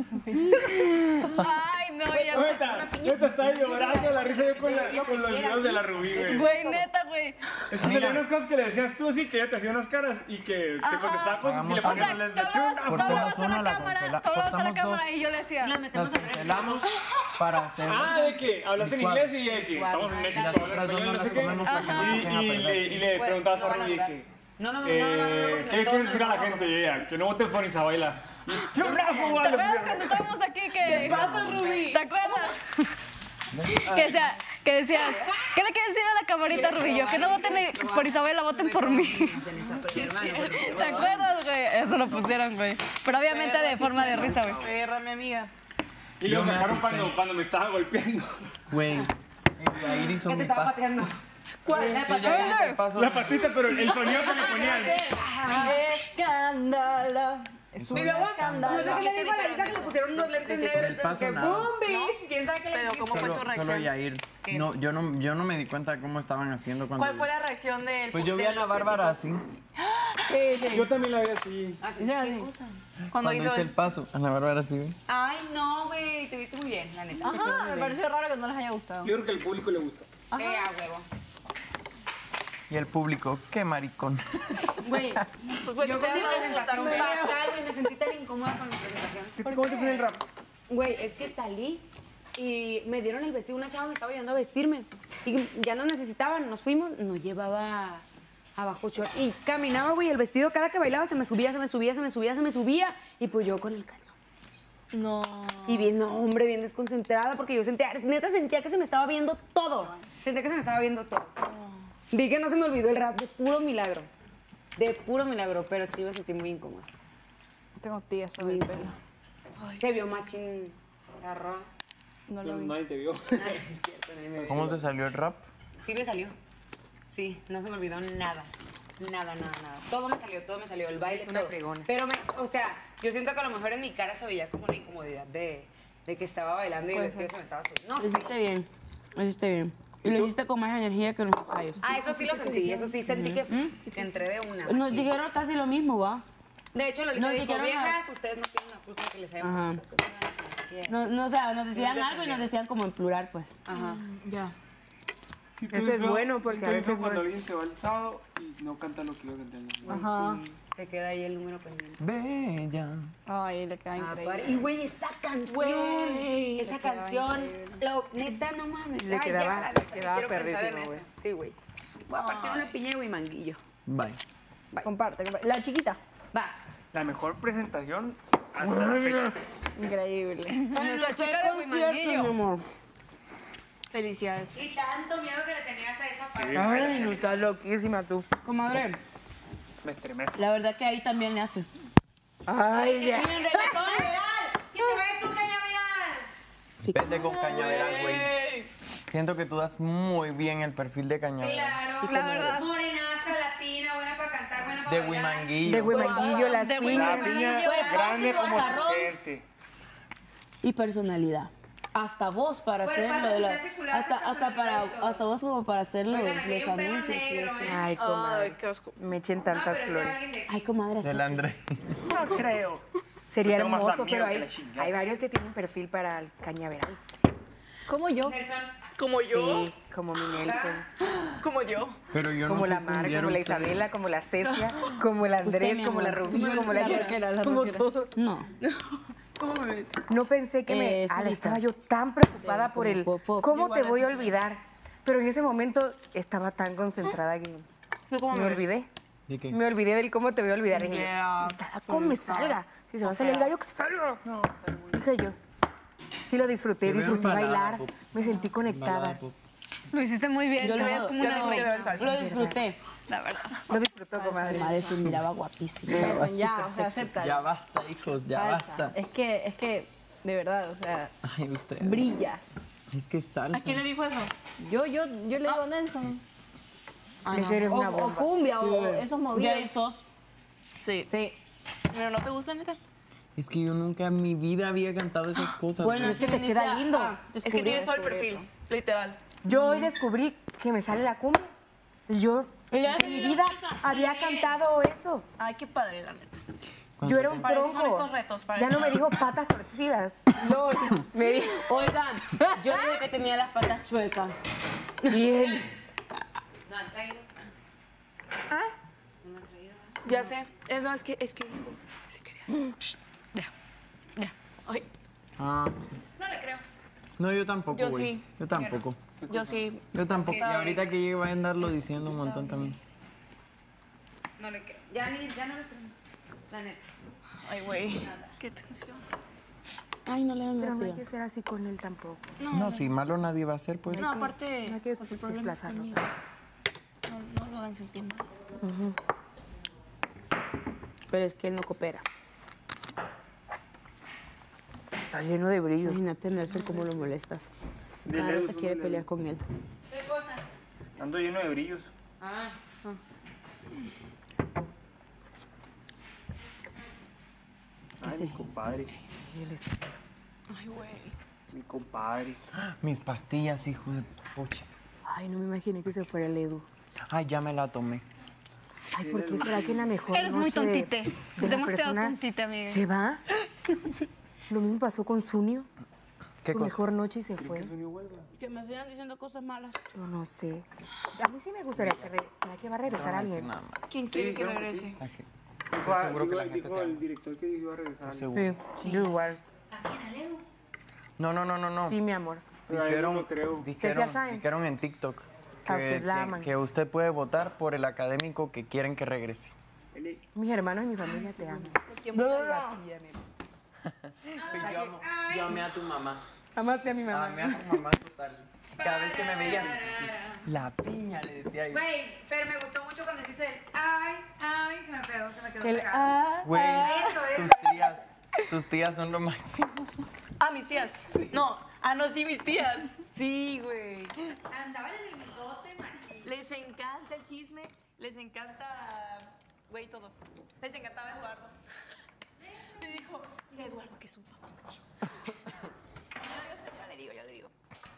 Ay, no, ya. Neta, neta estaba llorando la risa yo con, la, con los videos de la Rubí, güey. Güey, neta, güey. Es que salían unas cosas que le decías tú así, que ella te hacía unas caras y que te contestaba cosas y le Hagamos ponías O sea, lentes. tú hablabas, tú Cortamos hablabas a una, la la cámara, cancela- tú hablabas a la cortamos cámara dos. y yo le decía. Las Nos metemos a cancelamos para hacer. Ah, de que hablas en Licuado. inglés y de que estamos en México, Las hablas otras dos español, no no sé las qué. comemos para que no se echen a Y, y, le, y perder. le preguntabas no a van a Rubí durar. que... No, no, no, Eh, no, no, no, no, porque ¿Qué le todos quieres decir a la nos vamos gente? Y ella, que no voten por Isabaila. Y yo, bravo, ¿Te vale, acuerdas cuando estábamos aquí que... ¿Qué pasa, Rubí? ¿Te acuerdas? que, decía, que decías, ¿qué le quieres decir a la camarita, Rubillo? Que no voten por Isabela, voten por mí. ¿Te acuerdas, güey? Eso lo pusieron, güey. Pero obviamente de forma de risa, güey. Perra, mi amiga. Y luego Yo me sacaron asusté. cuando, cuando me estaba golpeando. Güey. El Yair hizo ¿Qué te mi estaba paso. pateando? ¿Cuál? La Sí, ya hice patata. el paso. La patita, pero el sonido que le ponían. Escándalo. Hizo Y un luego, escándalo. no sé qué le dijo a la Isa que le pusieron unos lentes negros. Les paso Que nada. boom, bitch. ¿Quién sabe qué le Pero dijo? ¿cómo fue Solo, su solo reacción? Yair. No, yo no, yo no me di cuenta de cómo estaban haciendo cuando. ¿Cuál fue la reacción del Pues yo vi a del la Bárbara así. Sí, sí. Yo también la vi así. Ah, sí. Ya, sí. Cuando Cuando hizo hice el paso. A la Bárbara así. Ay, no, güey. Te viste muy bien, la neta. Ajá, me pareció raro que no les haya gustado. Yo creo que al público le gusta. Eh, a huevo. Y el público, qué maricón. Güey, pues, yo con mi presentación fatal, güey, me sentí tan incómoda con mi presentación. ¿Cómo te fue el rap? Güey, es que salí y me dieron el vestido. Una chava me estaba ayudando a vestirme. Y ya no necesitaban, nos fuimos. No llevaba abajo short. Y caminaba, güey, el vestido cada que bailaba se me subía, se me subía, se me subía, se me subía. Y pues yo con el calzón. No. Y bien, no, hombre, bien desconcentrada porque yo sentía, neta sentía que se me estaba viendo todo. Sentía que se me estaba viendo todo. Dije que no se me olvidó el rap de puro milagro. De puro milagro, pero sí me sentí muy incómoda. Tengo tías sobre el pelo. Se vio machín zarra. No Pero lo vi. nadie te vio. Ay, es cierto, nadie me vio. ¿Cómo te salió el rap? Sí me salió. Sí, no se me olvidó nada. Nada, nada, nada. Todo me salió, todo me salió. El baile, Es una todo. fregona. Pero, me, o sea, yo siento que a lo mejor en mi cara se veía como una incomodidad de, de que estaba bailando y el vestido se me estaba subiendo. No Lo sé. hiciste bien, lo hiciste bien. Y lo hiciste con más energía que en los ensayos. Ah, eso sí lo sentí. Eso sí sentí que, que entré de una. Nos machín. dijeron casi lo mismo, ¿va? De hecho, Lolita nos dijo, dijeron viejas, ustedes no tienen la culpa de que les hayan Ajá. puesto estas cosas. No sé qué. No, no, o sea, nos decían Nos algo y nos decían como en plural, pues. Ajá. Ya. Eso es bueno, porque a veces cuando no- alguien se va el sábado y no canta lo que iba a cantar el domingo. Ajá. Sí, se queda ahí el número pendiente. Bella. Ay, le queda Ah, increíble. par- y güey, esa canción, Güey, esa le quedaba canción, increíble. lo, neta, no mames. Le Ay, quedaba- ya, la le neta, quedaba quiero pensar en perrísimo, eso. güey. Sí, güey. Voy a partir una piña de güey manguillo. Bye. Comparte, comparte. La chiquita. Va. La mejor presentación hasta la fecha. Increíble. Nuestra chica de Huimanguillo. Mi amor. Felicidades. Y tanto miedo que le tenías a esa parte. Ay, no estás loquísima tú. Comadre, Me estremezco. la verdad que ahí también le hace. Ay, ya. Miren, reggaetón. ¡Que te vayas con cañaveral! Vete con Cañaveral, güey. Siento que tú das muy bien el perfil de Cañaveral. Claro, la verdad. morenaza, latina, buena para cantar, buena para De bailar. Huimanguillo. De Huimanguillo, las De piñas. La piña Huimanguillo, grande ácido, como su azarrón. gente. Y personalidad. Hasta vos para Pues hacer pasa, lo de la, chicas circulares, hasta, hasta para personalidad y todo. hasta vos como para hacer los, Oigan, aquí hay los un perro anuncios y negro, eso. ¿eh? Ay, comadre. Ay, qué asco. Me echen No, tantas pero es de flores. alguien de aquí. Ay, comadre, Del sí. André. No creo. Sería Tengo más hermoso, la miedo pero que hay, la chingada. hay varios que tienen perfil para el cañaveral. Como yo. Nelson. Como yo. Sí, como mi Nelson. Como yo. Pero yo no Como sé la Mar, cumbiar como la ustedes. Isabela, como la Cecia, como la Usted, Andrés, mi como la amor. Rubí, como la La rockera, la como rockera. todo. No. ¿Cómo me ves? No pensé que me... Eh, Ah, solista. estaba yo tan preocupada Sí, por el... como pop. ¿Cómo Igual te voy a así. olvidar? Pero en ese momento estaba tan concentrada que ¿Tú cómo me me ves? olvidé. ¿De qué? Me olvidé del cómo te voy a olvidar. Dije, Yeah. "Ojalá como me salga. Si se va a salir el gallo, que salga. Dije yo. Sí lo disfruté, Te veo disfruté embalada, bailar. Pop. Me sentí conectada. Embalada, Pop. Lo hiciste muy bien. Yo Te lo- ves como yo una lo- reina. Lo disfruté. La verdad. Lo disfrutó, comadre. Madre se miraba guapísima. Ya, o sea, acéptalo. Ya basta, hijos, ya basta. Es que, es que, de verdad, o sea, Ay, usted. brillas. Es que es salsa. ¿A quién le dijo eso? Yo, yo, yo le digo a Nelson. En serio, es O, una o bomba. cumbia, o Sí. esos De movidos. ahí sos. Sí. Sí. ¿Pero no te gusta, neta? Es que yo nunca en mi vida había cantado esas cosas. Bueno, güey. es que te queda lindo. Es que tienes todo el perfil, literal. Yo hoy descubrí que me sale la cumbia. Y yo en mi vida había cantado eso. Ay, qué padre, la neta. Yo era un Para eso son tronco. estos retos, para Ya eso. no me dijo patas torcidas. No, me dijo. Oigan, yo dije que tenía las patas chuecas. ¿Quién? No han traído. ¿Ah? Ya sé. Es, no, es que, es que dijo que sí quería. Ya. Ya. Ay, Ah, sí. No le creo. No, yo tampoco, Yo güey. sí. Yo tampoco. yo sí. Yo tampoco. Y ahorita que llegue va a andarlo diciendo un montón también. No le creo. Ya, ni, ya no le creo. La neta. Ay, güey. Qué tensión. Ay, no le dan Pero no hay gracia. que ser así con él tampoco. No, si malo nadie va a ser, pues. No, aparte, No hay que pues el problema es desplazarlo. conmigo. No, no lo hagan sentir mal. Pero es que él no coopera. Está lleno de brillo. Imagínate Nelson cómo lo molesta. De Claro, lejos, te son quiere de pelear lejos. con él. ¿Qué cosa? Ando lleno de brillos. Ah. Ay, mi compadre. Ay, güey. Mi compadre. Mis pastillas, hijo de pucha. Ay, no me imaginé que se fuera el Edu. Ay, ya me la tomé. Ay, ¿por qué será que en la mejor Eres muy noche de- tontite. de la Demasiado persona tontite, amiga. ¿Se va? Lo mismo pasó con Sunio. ¿Qué su cosa? mejor noche y se fue. Que me sigan diciendo cosas malas. Yo no sé. A mí sí me gustaría que... re- ¿Será que va a regresar No, alguien? nada más. ¿Quién quiere que regrese? La gente- Dijo, Estoy seguro que la dijo- gente dijo te el ama. director que iba a regresar. Estoy seguro. Sí, yo igual. No, no, no, no, no. Sí, mi amor. Pero ahí Dijeron, no lo creo. dijeron, Cecilia Sáenz. dijeron en TikTok A usted que, la que- aman. que usted puede votar por el académico que quieren que regrese. Mis hermanos y mi familia te aman. Yo, amo, yo amé a tu mamá. Amate a mi mamá. Amé a tu mamá total. Cada vez que me veían, la piña le decía yo. Güey, pero me gustó mucho cuando hiciste el ay, ay, se me pegó, se me quedó El pegado. ah, Güey, Eso, tus eso. tías, tus tías son lo máximo. Ah, mis tías. No, ah, no, sí, mis tías. Sí, güey. Andaban en el bigote, machín. Les encanta el chisme, les encanta, güey, todo. Les encantaba Eduardo. Me dijo, mira Eduardo, que es un papucho. No, yo sé, yo le digo, yo le digo.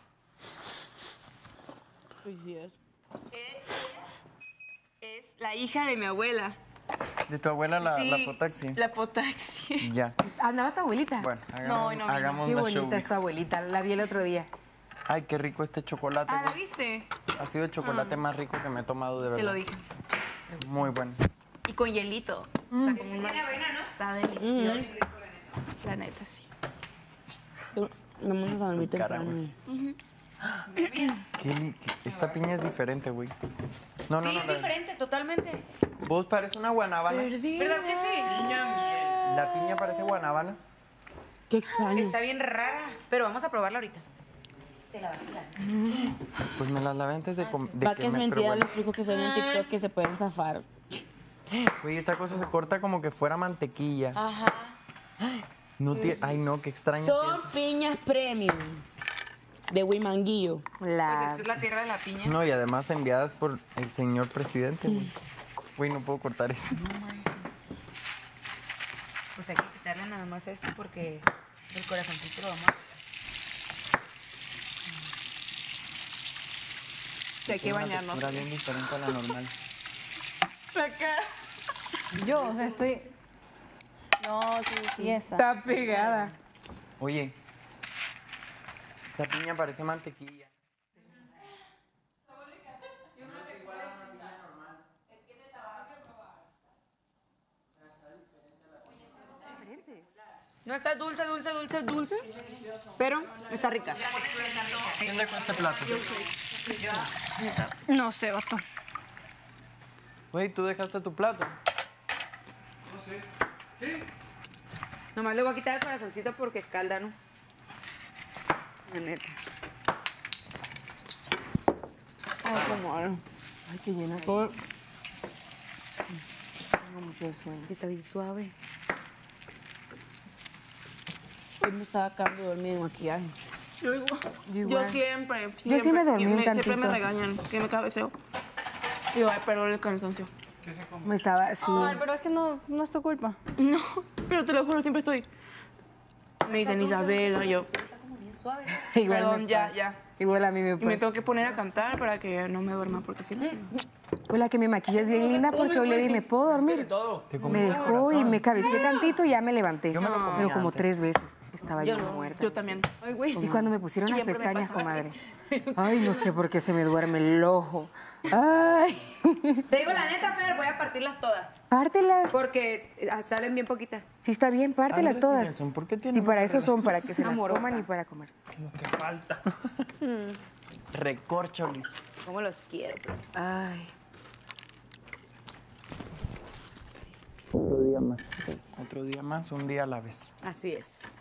Pues sí es. Ella es la hija de mi abuela. De tu abuela la, Sí, la fotaxi. La potaxi. Ya. andaba tu abuelita. Bueno, No, hagamos, no vino. hagamos Qué la bonita show. es tu abuelita. La vi el otro día. Ay, qué rico este chocolate. Ah, ¿la güey. viste? Ha sido el chocolate más rico que me he tomado de verdad. Te lo dije. Muy bueno. Y con hielito. O sea, como una... Está delicioso. La neta, sí. No me vamos a dormir Cara, temprano. güey. Qué li- qué- Esta piña es diferente, güey. No, no, Sí, no. es la- diferente, totalmente. Vos parece una guanábana. ¿Verdad que sí? La piña parece guanábana. Qué extraño. Está bien rara, pero vamos a probarla ahorita. Te la vacilas. Pues me las lavé antes de, com- de Va que es me- pero mentira bueno. los trucos que se ven en TikTok que se pueden zafar. Güey, esta cosa se corta como que fuera mantequilla. Ajá. No tiene... Ay, no, qué extraño. Son piñas premium de Huimanguillo. Pues es La... que es la tierra de la piña. No, y además enviadas por el señor presidente, güey. Güey, no puedo cortar eso. Pues hay que quitarle nada más esto porque el corazoncito lo vamos a... Sí, hay que bañarnos. Era bien diferente a la normal. Yo, o sea, estoy... No, sí, sí. Y esa. Está pegada. Oye, esta piña parece mantequilla. No está dulce, dulce, dulce, dulce, pero está rica. ¿Quién dejó este plato? No sé, vato. Güey, ¿tú dejaste tu plato? Nomás le voy a quitar el corazoncito porque es calda, ¿no? La neta. Ay, cómo ahora. Ay, qué llena. Todo. Tengo mucho sueño. Está bien suave. Hoy me estaba acabando de dormir en maquillaje. Yo igual. Yo Yo igual. siempre, Yo siempre. sí me dormí y un Siempre tantito. me regañan que me cabeceo. Y yo, ay, perdón el cansancio. Me estaba... Sí. Ay, pero es que no, no es tu culpa. No, pero te lo juro, siempre estoy. Me dicen Isabela, yo. Está como bien suave. Igual Perdón, me ya, pasa. ya. Igual a mí me Y me pasa. tengo que poner a cantar para que no me duerma, porque si no. Pues la que me maquilla es bien linda porque hoy le dije, ¿me puedo dormir? Te comí Me el dejó y corazón. me cabeceé tantito y ya me levanté. Yo me lo comí Pero como antes. tres veces. Estaba yo, muerta. Yo también. Ay, güey. Y cuando me pusieron las Siempre me pestañas, pasa. comadre. Ay, no sé por qué se me duerme el ojo. Ay. Te digo la neta, Fer, voy a partirlas todas. Pártelas. Porque eh, salen bien poquitas. Sí, está bien, pártelas Andrés y todas. Nelson, ¿por qué Sí, tienen para una eso son, relación? para que se las Amorosa. coman y para comer. Lo que falta. Recorcholis. ¿Cómo los quiero? Ay. Otro día más. Otro día más, un día a la vez. Así es.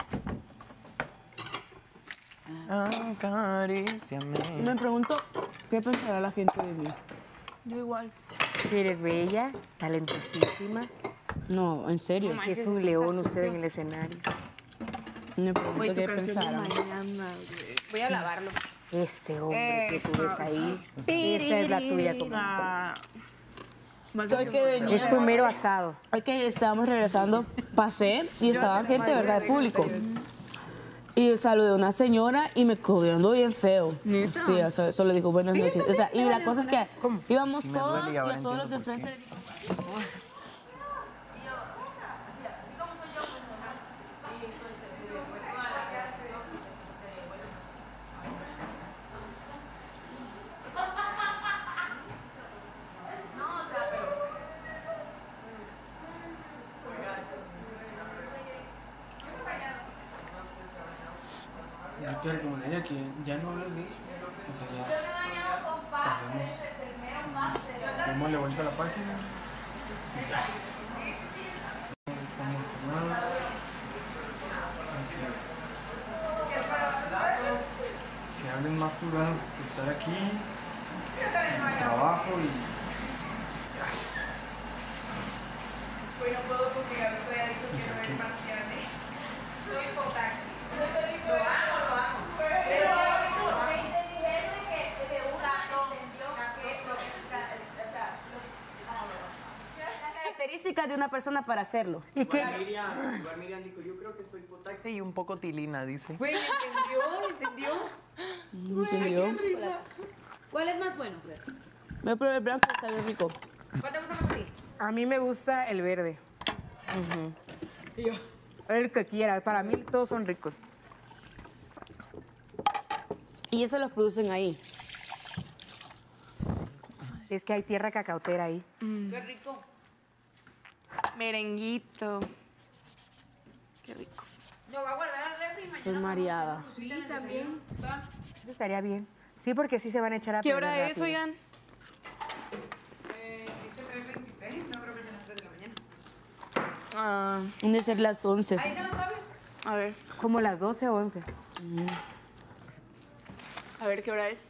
Acaríciame. Me pregunto, ¿qué pensará la gente de mí? Yo igual. Que eres bella, talentosísima. No, en serio. Que es un león usted en el escenario. Me pregunto Güey, tu qué canción de pensarán. mañana, güey. Voy a lavarlo. Ese hombre que tú ves ahí. Esta Piriri. es la tuya, comadre. Ah. Soy que venía. Es tu mero asado. Hoy que estábamos regresando, pasé y estaba gente, ¿verdad? De público. Y saludé a una señora y me cogiendo bien feo. Sí, eso, solo dijo buenas noches. O sea, y la cosa es que íbamos Sí me todos duele y y ahora a todos los entiendo de por qué. enfrente les digo, yo te recomendaría que ya no hables de eso. O sea, ya pasemos, démosle vuelta a la página. Y ya. No estamos más. Que hablen más tus ganas de estar aquí, en trabajo y ya. Hoy no puedo porque Gaby todavía ha dicho que no es marciano. Soy hipotaxi. Lo amo, lo amo. Pero me inteligente que de un gato La característica de una persona para hacerlo. ¿Y qué? Igual Miriam, igual Miriam dijo, yo creo que soy hipotaxi y un poco tilina, dice. Güey, ¿entendió? ¿Entendió? ¿Entendió? ¿Cuál es más bueno, Claire? Me probé el blanco, está bien rico. ¿Cuál te gusta más a ti? A mí me gusta el verde. Uh-huh. Y yo. El que quieras. Para mí todos son ricos. Y eso los producen ahí. Es que hay tierra cacautera ahí. Mm. Qué rico. Merenguito. Qué rico. Yo voy a guardar el refri mañana. Estoy mareada. Sí, también. Eso estaría bien. Sí, porque sí se van a echar a ¿Qué perder hora es, rápido. oigan? Eh, dice tres veintiséis, no creo que sean las tres de la mañana. Ah, han de ser las once. Ahí están los tablets. A ver, Como las doce o once. a ver qué hora es.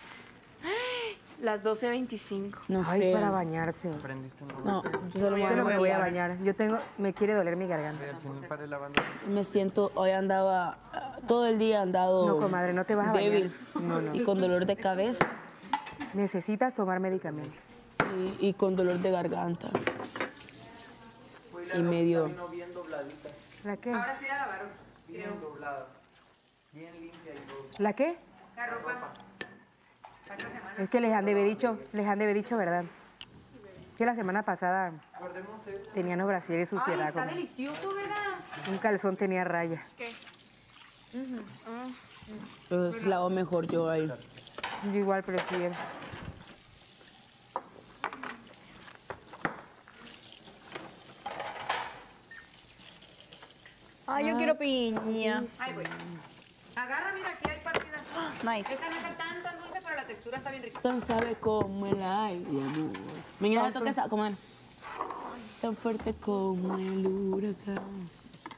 Las doce veinticinco. No, Ay, fría. para bañarse. Prendiste un No, yo solo me Yo voy no a me voy a maquillar. bañar. Yo tengo, me quiere doler mi garganta. Al final paré lavando. Me siento, hoy andaba, ah, todo el día andado No, comadre, no te vas a bañar. débil. No, no. Y con dolor de cabeza Necesitas tomar medicamentos. y, y con dolor de garganta. Y medio... Vino bien dobladita, ¿La qué? Ahora sí la lavaron. bien doblada, bien limpia y todo. ¿La qué? La ropa. Esta semana. Es que les han de haber dicho, les han de haber dicho, ¿verdad? Que la semana pasada Guardemos esto. tenían los brasieres Ay, suciedad. está como- delicioso, ¿verdad? Un calzón tenía raya. Pues lavo mejor yo ahí. Yo igual prefiero. Ay, yo quiero piña. Ay, güey. Agarra, mira, aquí hay partida. Nice. Esta no está tan, tan dulce, pero la textura está bien rica. Tan sabe como el aire, amor. Mañana toca esa, comer. Tan fuerte como el huracán.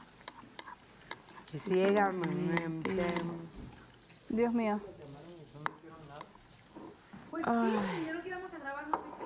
Ciega, Dios mío. Pues sí, dijeron que íbamos a grabar, no sé qué.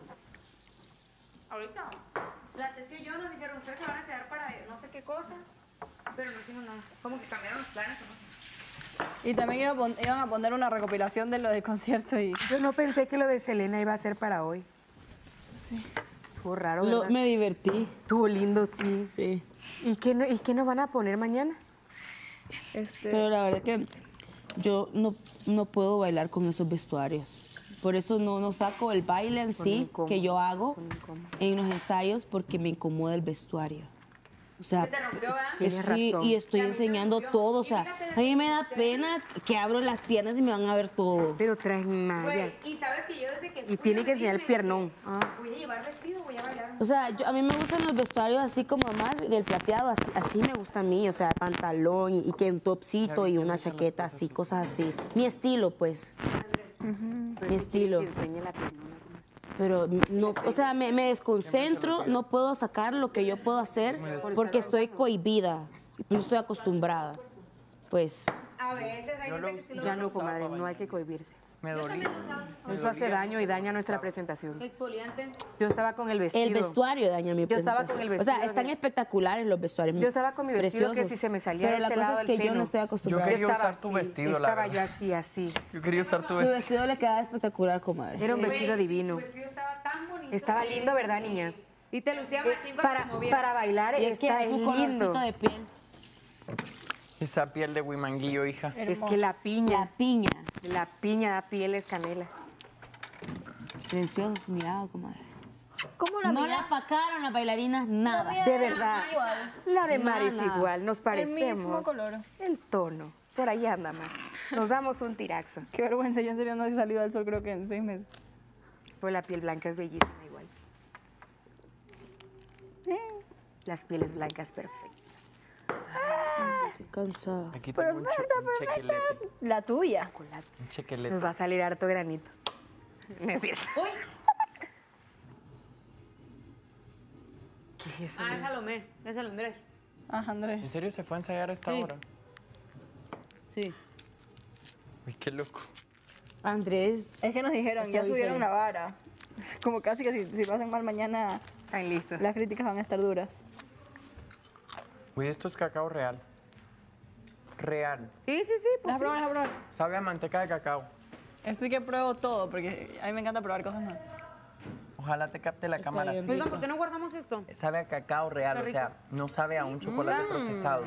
Ahorita. La Ceci y yo nos dijeron, ustedes se van a quedar para no sé qué cosa, pero no hicimos nada. Como que cambiaron los planes o no sé. Y también iba a pon- iban a poner una recopilación de lo del concierto y... Yo no pensé que lo de Selena iba a ser para hoy. Sí. Estuvo raro, Lo- ¿verdad? me divertí. Estuvo lindo, sí. Sí. ¿Y qué, no, ¿Y qué nos van a poner mañana? Este... Pero la verdad que yo no, no puedo bailar con esos vestuarios. Por eso no, no saco el baile en Son sí incómodos, que yo hago son incómodos. en los ensayos porque me incomoda el vestuario. O sea, ¿Te rompió, verdad? que Tienes sí, razón. y estoy Y a mí se me enseñando subió. todo. O Y sea, fíjate, a mí me da pena que abro las piernas y me van a ver todo. Pero traes mallas. Güey, y sabes que yo desde que Y fui tiene a que enseñar el Disney, piernón. dije, voy a llevar vestido, voy a bailar. O sea, yo- a mí me gustan los vestuarios así como Amar, el plateado, así, así me gusta a mí, o sea, pantalón y, y que un topsito y una chaqueta así, cosas así. Mi estilo, pues, mi estilo. Que enseñe la piernona. Pero no, o sea, me, me desconcentro, no puedo sacar lo que yo puedo hacer porque estoy cohibida, no estoy acostumbrada. Pues, A veces hay gente que sí lo Ya usa. no, comadre, no hay que cohibirse. Me Yo dolí. también lo usaba. Eso hace daño y daña nuestra presentación. Exfoliante. Yo estaba con el vestido. el vestuario daña mi Yo estaba con presentación. el O sea, vestido están de- espectaculares los vestuarios. Yo estaba con mi vestido que preciosos. si se me salía Pero de la este cosa lado es del que yo seno. no estoy acostumbrada. Yo quería estaba usar tu así, vestido, la Estaba yo verdad. así, así. Yo quería usar tu Su vestido. vestido le queda espectacular, comadre. Era un Güey, vestido divino. Tu vestido estaba tan bonito. Estaba lindo, ¿verdad, niñas? Y te lucía machín cuando Para, te movías. para bailar Y es que está es un lindo. colorcito de piel. Esa piel de huimanguillo, hija. Es que la piña, La piña. la piña da piel es canela. Precioso, mirado, comadre. ¿Cómo la No mía? la apacaron las bailarinas, nada. De verdad. La de Mar es Nada. igual, nos El parecemos. mismo color. El tono. Por ahí anda más. Nos damos un tiraxo. Qué vergüenza, yo en serio no he salido al sol creo que en seis meses. Pues la piel blanca es bellísima igual. Las pieles blancas perfectas. Estoy cansada. Aquí tengo un, che un chequelete. La tuya. Un chequelete. Nos va a salir harto granito. No es cierto. Uy. ¿Qué es eso? Ah, es Salomé. Es el Andrés. Ah, Andrés. ¿En serio se fue a ensayar a esta Sí. hora? Sí. Uy, qué loco. Andrés. Es que nos dijeron, Está ya bien subieron feliz. la vara. Como casi que si, si lo hacen mal mañana, Ahí listo. las críticas van a estar duras. Uy, esto es cacao real. Real. Sí, sí, sí. Pues Deja probar, deja probar. Sabe a manteca de cacao. Estoy que pruebo todo, porque a mí me encanta probar cosas nuevas. Ojalá te capte la cámara así. Oigan, ¿por qué no guardamos esto? Sabe a cacao real, o sea, no sabe a un chocolate Mm. procesado.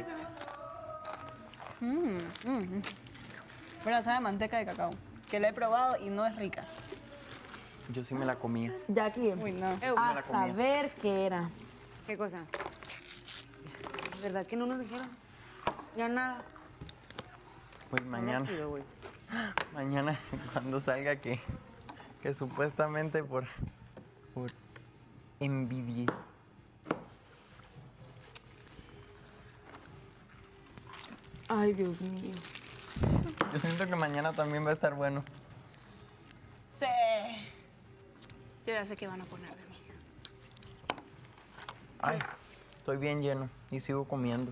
Mmm, mmm. Bueno, sabe a manteca de cacao, que la he probado y no es rica. Yo sí me la comía. Jackie, Uy, no. a saber qué era. ¿Qué cosa? ¿Verdad que no nos dijeron? Ya nada. Pues mañana, Ácido, güey. mañana cuando salga que, que supuestamente por, por envidia. Ay, Dios mío. Yo siento que mañana también va a estar bueno. Sí. Yo ya sé qué van a poner de mí. Ay, estoy bien lleno y sigo comiendo.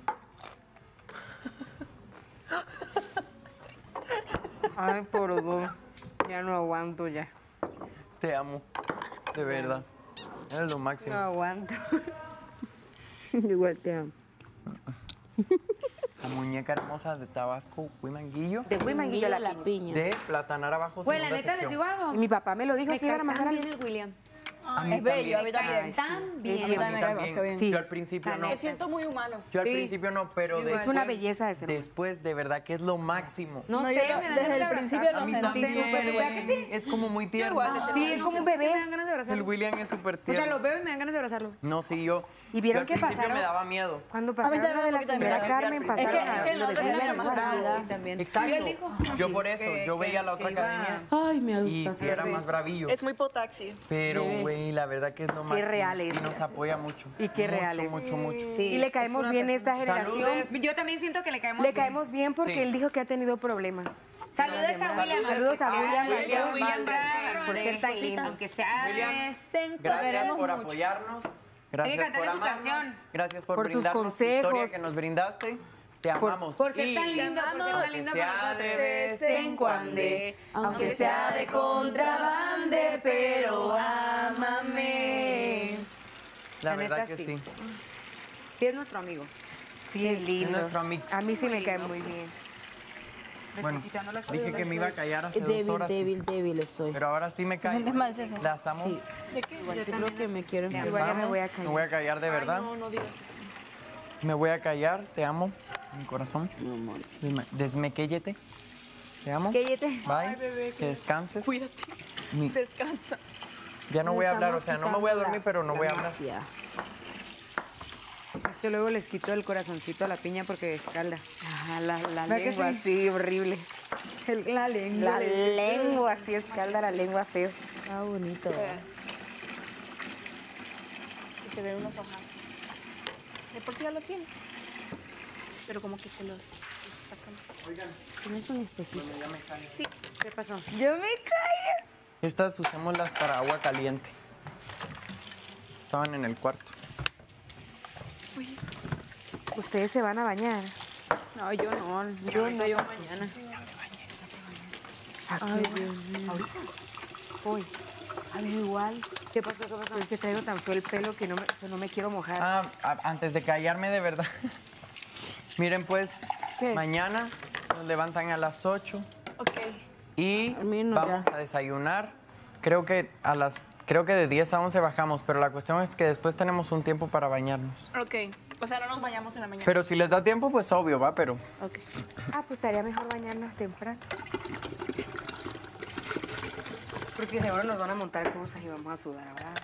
Ay, por dos. Ya no aguanto ya. Te amo, de verdad. Eres lo máximo. No aguanto. Igual te amo. La muñeca hermosa de Tabasco, Huimanguillo. De Huimanguillo a la piña. De Platanar abajo. Güey, la segunda neta, les sección. digo algo. Y mi papá me lo dijo Me que iban a cae mandar tan a bien el William. A mí Es bello, a mí también. también. Tan bien. A A mí mí me cae también. demasiado bien. Sí. Yo al principio no. Me siento muy humano. Yo al Sí. principio no, pero Igual. después. Es una belleza ese hermano. Después, de verdad que es lo máximo. No, No, sé, yo me dan desde ganas de el abrazarlo. principio lo A mí sentí también. súper ¿Verdad que sí? Es como muy tierno. Sí, es como un Me bebé. dan ganas de El abrazarlo. William es súper O tierno. sea, lo veo y me dan ganas de abrazarlo. No, sí, yo. ¿Y vieron yo qué al principio pasaron? me daba miedo. Cuando mí pasaron también lo de un la poquito de señora miedo. Carmen, Es pasaron que- a es que lo de nosotros Pilar éramos Hermosa. bravos. Sí, también. Exacto. Yo por eso, que- yo veía que- la otra que iba- academia Ay, me y gusta. sí era más bravillo. Es muy potaxi. Pero, güey, la verdad que es lo máximo. real es. Y nos apoya mucho. Y qué mucho, real es. Mucho, mucho, Sí, Y le es caemos una bien a esta persona- generación. Saludes. Yo también siento que le caemos Le bien. caemos bien porque Sí. él dijo que ha tenido problemas. Saludos a William. Saludos a William Ay, Valdés. William Valdés. Por ser tan lindo. Aunque sea William, de vez en cuando. Gracias Queremos por mucho. apoyarnos. Hay Gracias que cantarle por su amarnos. canción. Gracias por, Por tus brindarnos tu historia consejos. que nos brindaste. Te amamos. Por ser Y tan lindo, por ser tan lindo con sea nosotros. de vez en cuando. Aunque sea de contrabande, pero ámame. La, La verdad neta, que sí. sí. Sí, es nuestro amigo. Sí, es lindo. nuestro amix. A mí sí me cae muy bien. Me Bueno, estoy quitando las dije cosas. que me iba a callar hace dos Débil, horas. débil, débil estoy. Pero ahora sí me callo. sientes mal, César? Las amo. Sí. Igual yo creo que me quiero Las Igual ya amo. me voy a callar. Me voy a callar de verdad. No, no digas eso. Me voy a callar. Te amo. Mi corazón. Mi amor. Desme- Desmequéllete. Te amo. Quéllate. Bye. Que descanses. Cuídate. Mi- Descansa. Ya no Nos voy a hablar, o estamos sea, no me voy a quitando dormir, la- pero no la voy a hablar. magia. Esto luego les quito el corazoncito a la piña porque escalda. Ajá, la, la ¿Verdad que lengua sí? así, horrible. El- La lengua. La lengua así escalda, la lengua feo. Está bonito. Y te ven unos ojazos. De por sí ya los tienes. Pero como que te los sacan. Tienes un espejito. Sí. ¿Qué pasó? Yo me callo. Estas usémoslas para agua caliente. Estaban en el cuarto. Ustedes se van a bañar. No, yo no. Yo no. Yo mañana. Ay, Dios mío. Hoy. A ver, igual. ¿Qué pasó? ¿Qué pasó? Es que traigo tan feo el pelo que no me, que no me quiero mojar. Ah, a- antes de callarme de verdad. Miren, pues, ¿Qué? mañana nos levantan a las ocho Ok. y mí no, vamos ya. a desayunar. Creo que a las creo que de diez a once bajamos, pero la cuestión es que después tenemos un tiempo para bañarnos. Ok. O sea, no nos bañamos en la mañana. Pero si les da tiempo, pues obvio, va, pero Ok. Ah, pues estaría mejor bañarnos temprano. Porque seguro nos van a montar cosas y vamos a sudar, ¿verdad?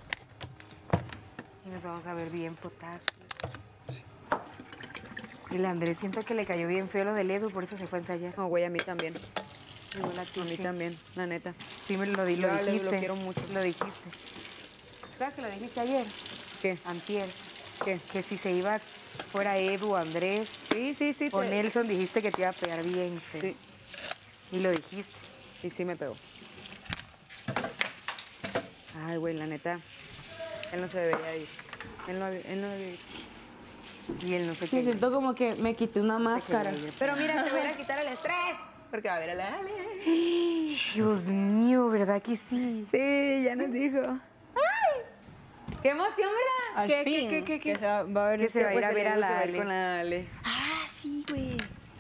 Y nos vamos a ver bien potaxi. Sí. Y el Andrés siento que le cayó bien feo lo del Edu, por eso se fue a ensayar. No, güey, a mí también. Igual a A ti, mí sí. también, la neta. Sí, me lo, di, lo Yo a Edu dijiste. lo quiero mucho. Lo dijiste. ¿Sabes que lo dijiste ayer? ¿Qué? Antier. ¿Qué? Que si se iba fuera Edu, Andrés, Sí, sí, sí. Con te- Nelson dijiste que te iba a pegar bien feo. Sí. Y lo dijiste. Y sí me pegó. Ay, güey, la neta. Él no se debería ir. Él no, él no debería ir. Y él no sé Me qué. siento como que me quité una máscara. Pero mira, se va a ir a quitar el estrés. Porque va a ver a la Ale. Dios mío, ¿verdad que sí? Sí, ya nos dijo. ¡Ay! ¡Qué emoción, verdad! Al ¿Qué, qué, fin, qué, qué, qué? que se va, va a ver Que se va a ir a ver a se la va a ir Ale. con la Ale. Ah, sí, güey.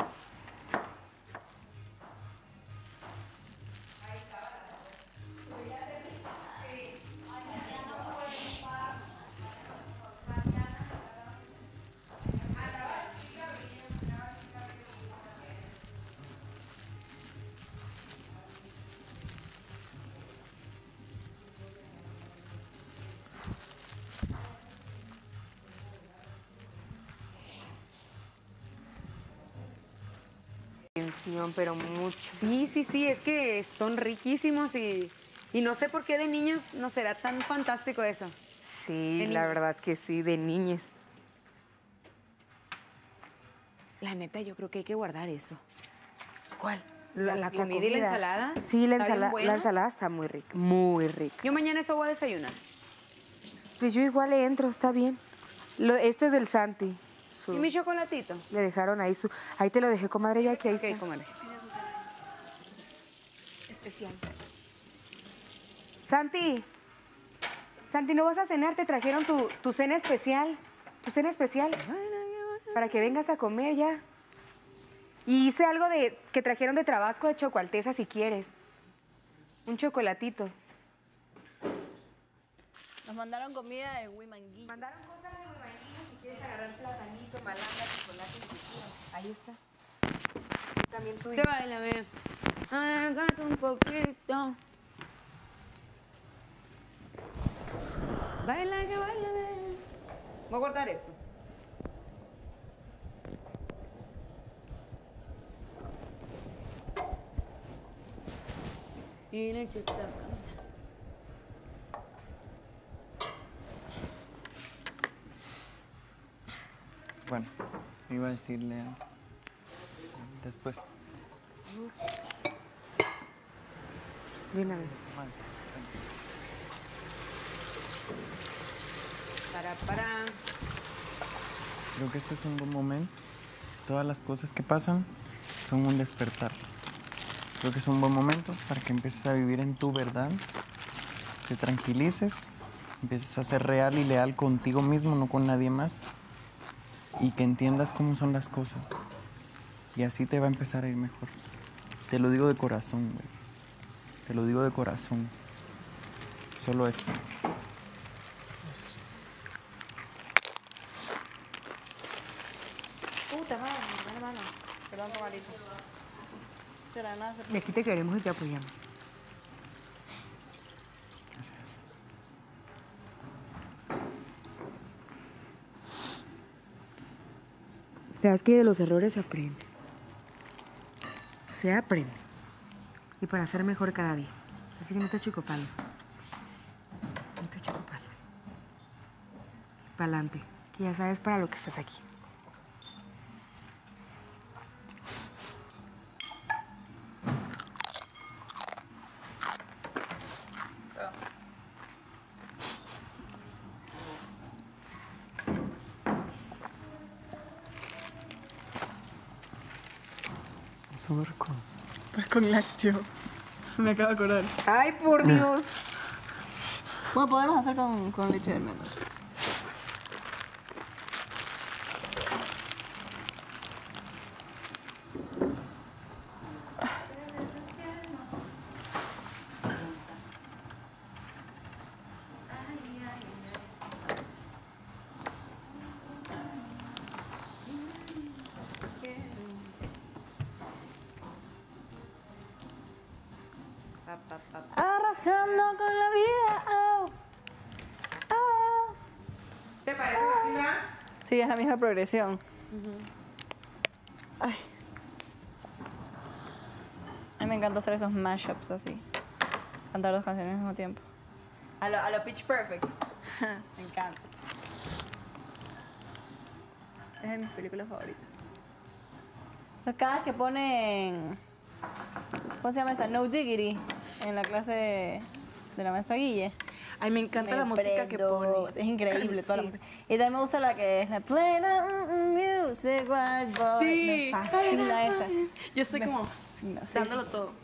Atención, pero mucho. Sí, sí, sí, es que son riquísimos y, y no sé por qué de niños no será tan fantástico eso. Sí, De la niños. verdad que sí, de niñas. La neta, yo creo que hay que guardar eso. ¿Cuál? La, la comida y la ensalada. Sí, la, ¿está bien ensala- buena? la ensalada está muy rica, muy rica. Yo mañana eso voy a desayunar. Pues yo igual le entro, está bien. Lo, este es del Santi. Su- ¿Y mi chocolatito? Le dejaron ahí su... Ahí te lo dejé, comadre, ya que ahí Ok, está. comadre. Especial. Santi. Santi, ¿no vas a cenar? Te trajeron tu, tu cena especial. Tu cena especial. Para que vengas a comer ya. Y hice algo de que trajeron de Tabasco de chocoaltesa si quieres. Un chocolatito. Nos mandaron comida de Huimanguillo. Mandaron cosas de Huimanguillo si quieres agarrar platanito, malanga, chocolate, lo que quieras. Ahí está. Y también suyo. ¿Qué baila, ve? Alárgate un poquito. Baila, que baila, ve. Voy a cortar esto. Y le echo esta. Bueno, iba a decirle después. De una vez. Vale. Para, para. Creo que este es un buen momento. Todas las cosas que pasan son un despertar. Creo que es un buen momento para que empieces a vivir en tu verdad, te tranquilices, empieces a ser real y leal contigo mismo, no con nadie más, y que entiendas cómo son las cosas. Y así te va a empezar a ir mejor. Te lo digo de corazón, güey. Te lo digo de corazón. Solo eso. Puta madre, hermano, hermano. Perdón, comadrito. Será nada, se- Y aquí te queremos y te apoyamos. Gracias. Sabes que de los errores se aprende. Se aprende. Y para ser mejor cada día. Así que no te echo palos. No te echo palos. Para adelante. Que ya sabes para lo que estás aquí. Súper rico. Pues con lácteo. Me acabo de acordar. Ay, por Dios. Bueno, podemos hacer con, con leche de almendras. Pa, pa, pa, pa. Arrasando con la vida. Oh. Oh. ¿Se parece a la Sí, es la misma progresión. Ay. A mí me encanta hacer esos mashups así. Cantar dos canciones al mismo tiempo. A lo, a lo Pitch Perfect. Me encanta. Es de mis películas favoritas. Cada vez que ponen, ¿cómo se llama esta? No Diggity, en la clase de, de la maestra Guille. Ay, me encanta la música que prendo. pone. Es increíble toda la Sí. música. Y también me gusta la que es la Play the music while boy. Sí. Me fascina esa. Yo estoy Me como fascina, sí, dándolo sí. todo.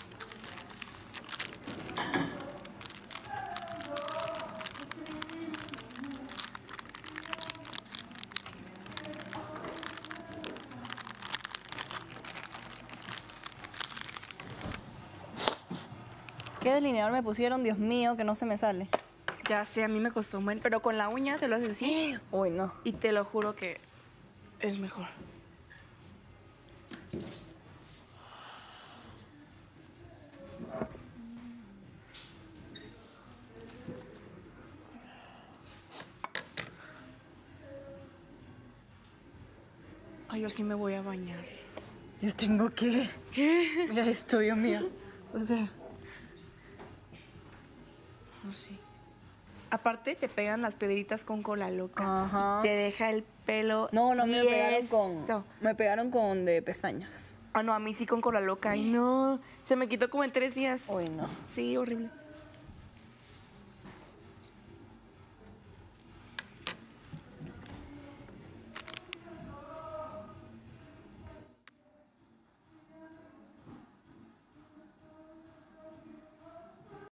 ¿Qué delineador me pusieron? Dios mío, que no se me sale. Ya sé, a mí me costó un buen, pero con la uña te lo haces así. Uy, no. Y te lo juro que es mejor. Ay, yo sí me voy a bañar. Yo tengo que... ¿Qué? Mira esto, Dios mío. O sea... No sé. Aparte te pegan las piedritas con cola loca. Ajá. Te deja el pelo. No, no, me pegaron con... tieso. Me pegaron con de pestañas. Ah, no, a mí sí con cola loca. Ay, no. Se me quitó como en tres días. Uy, no. Sí, horrible.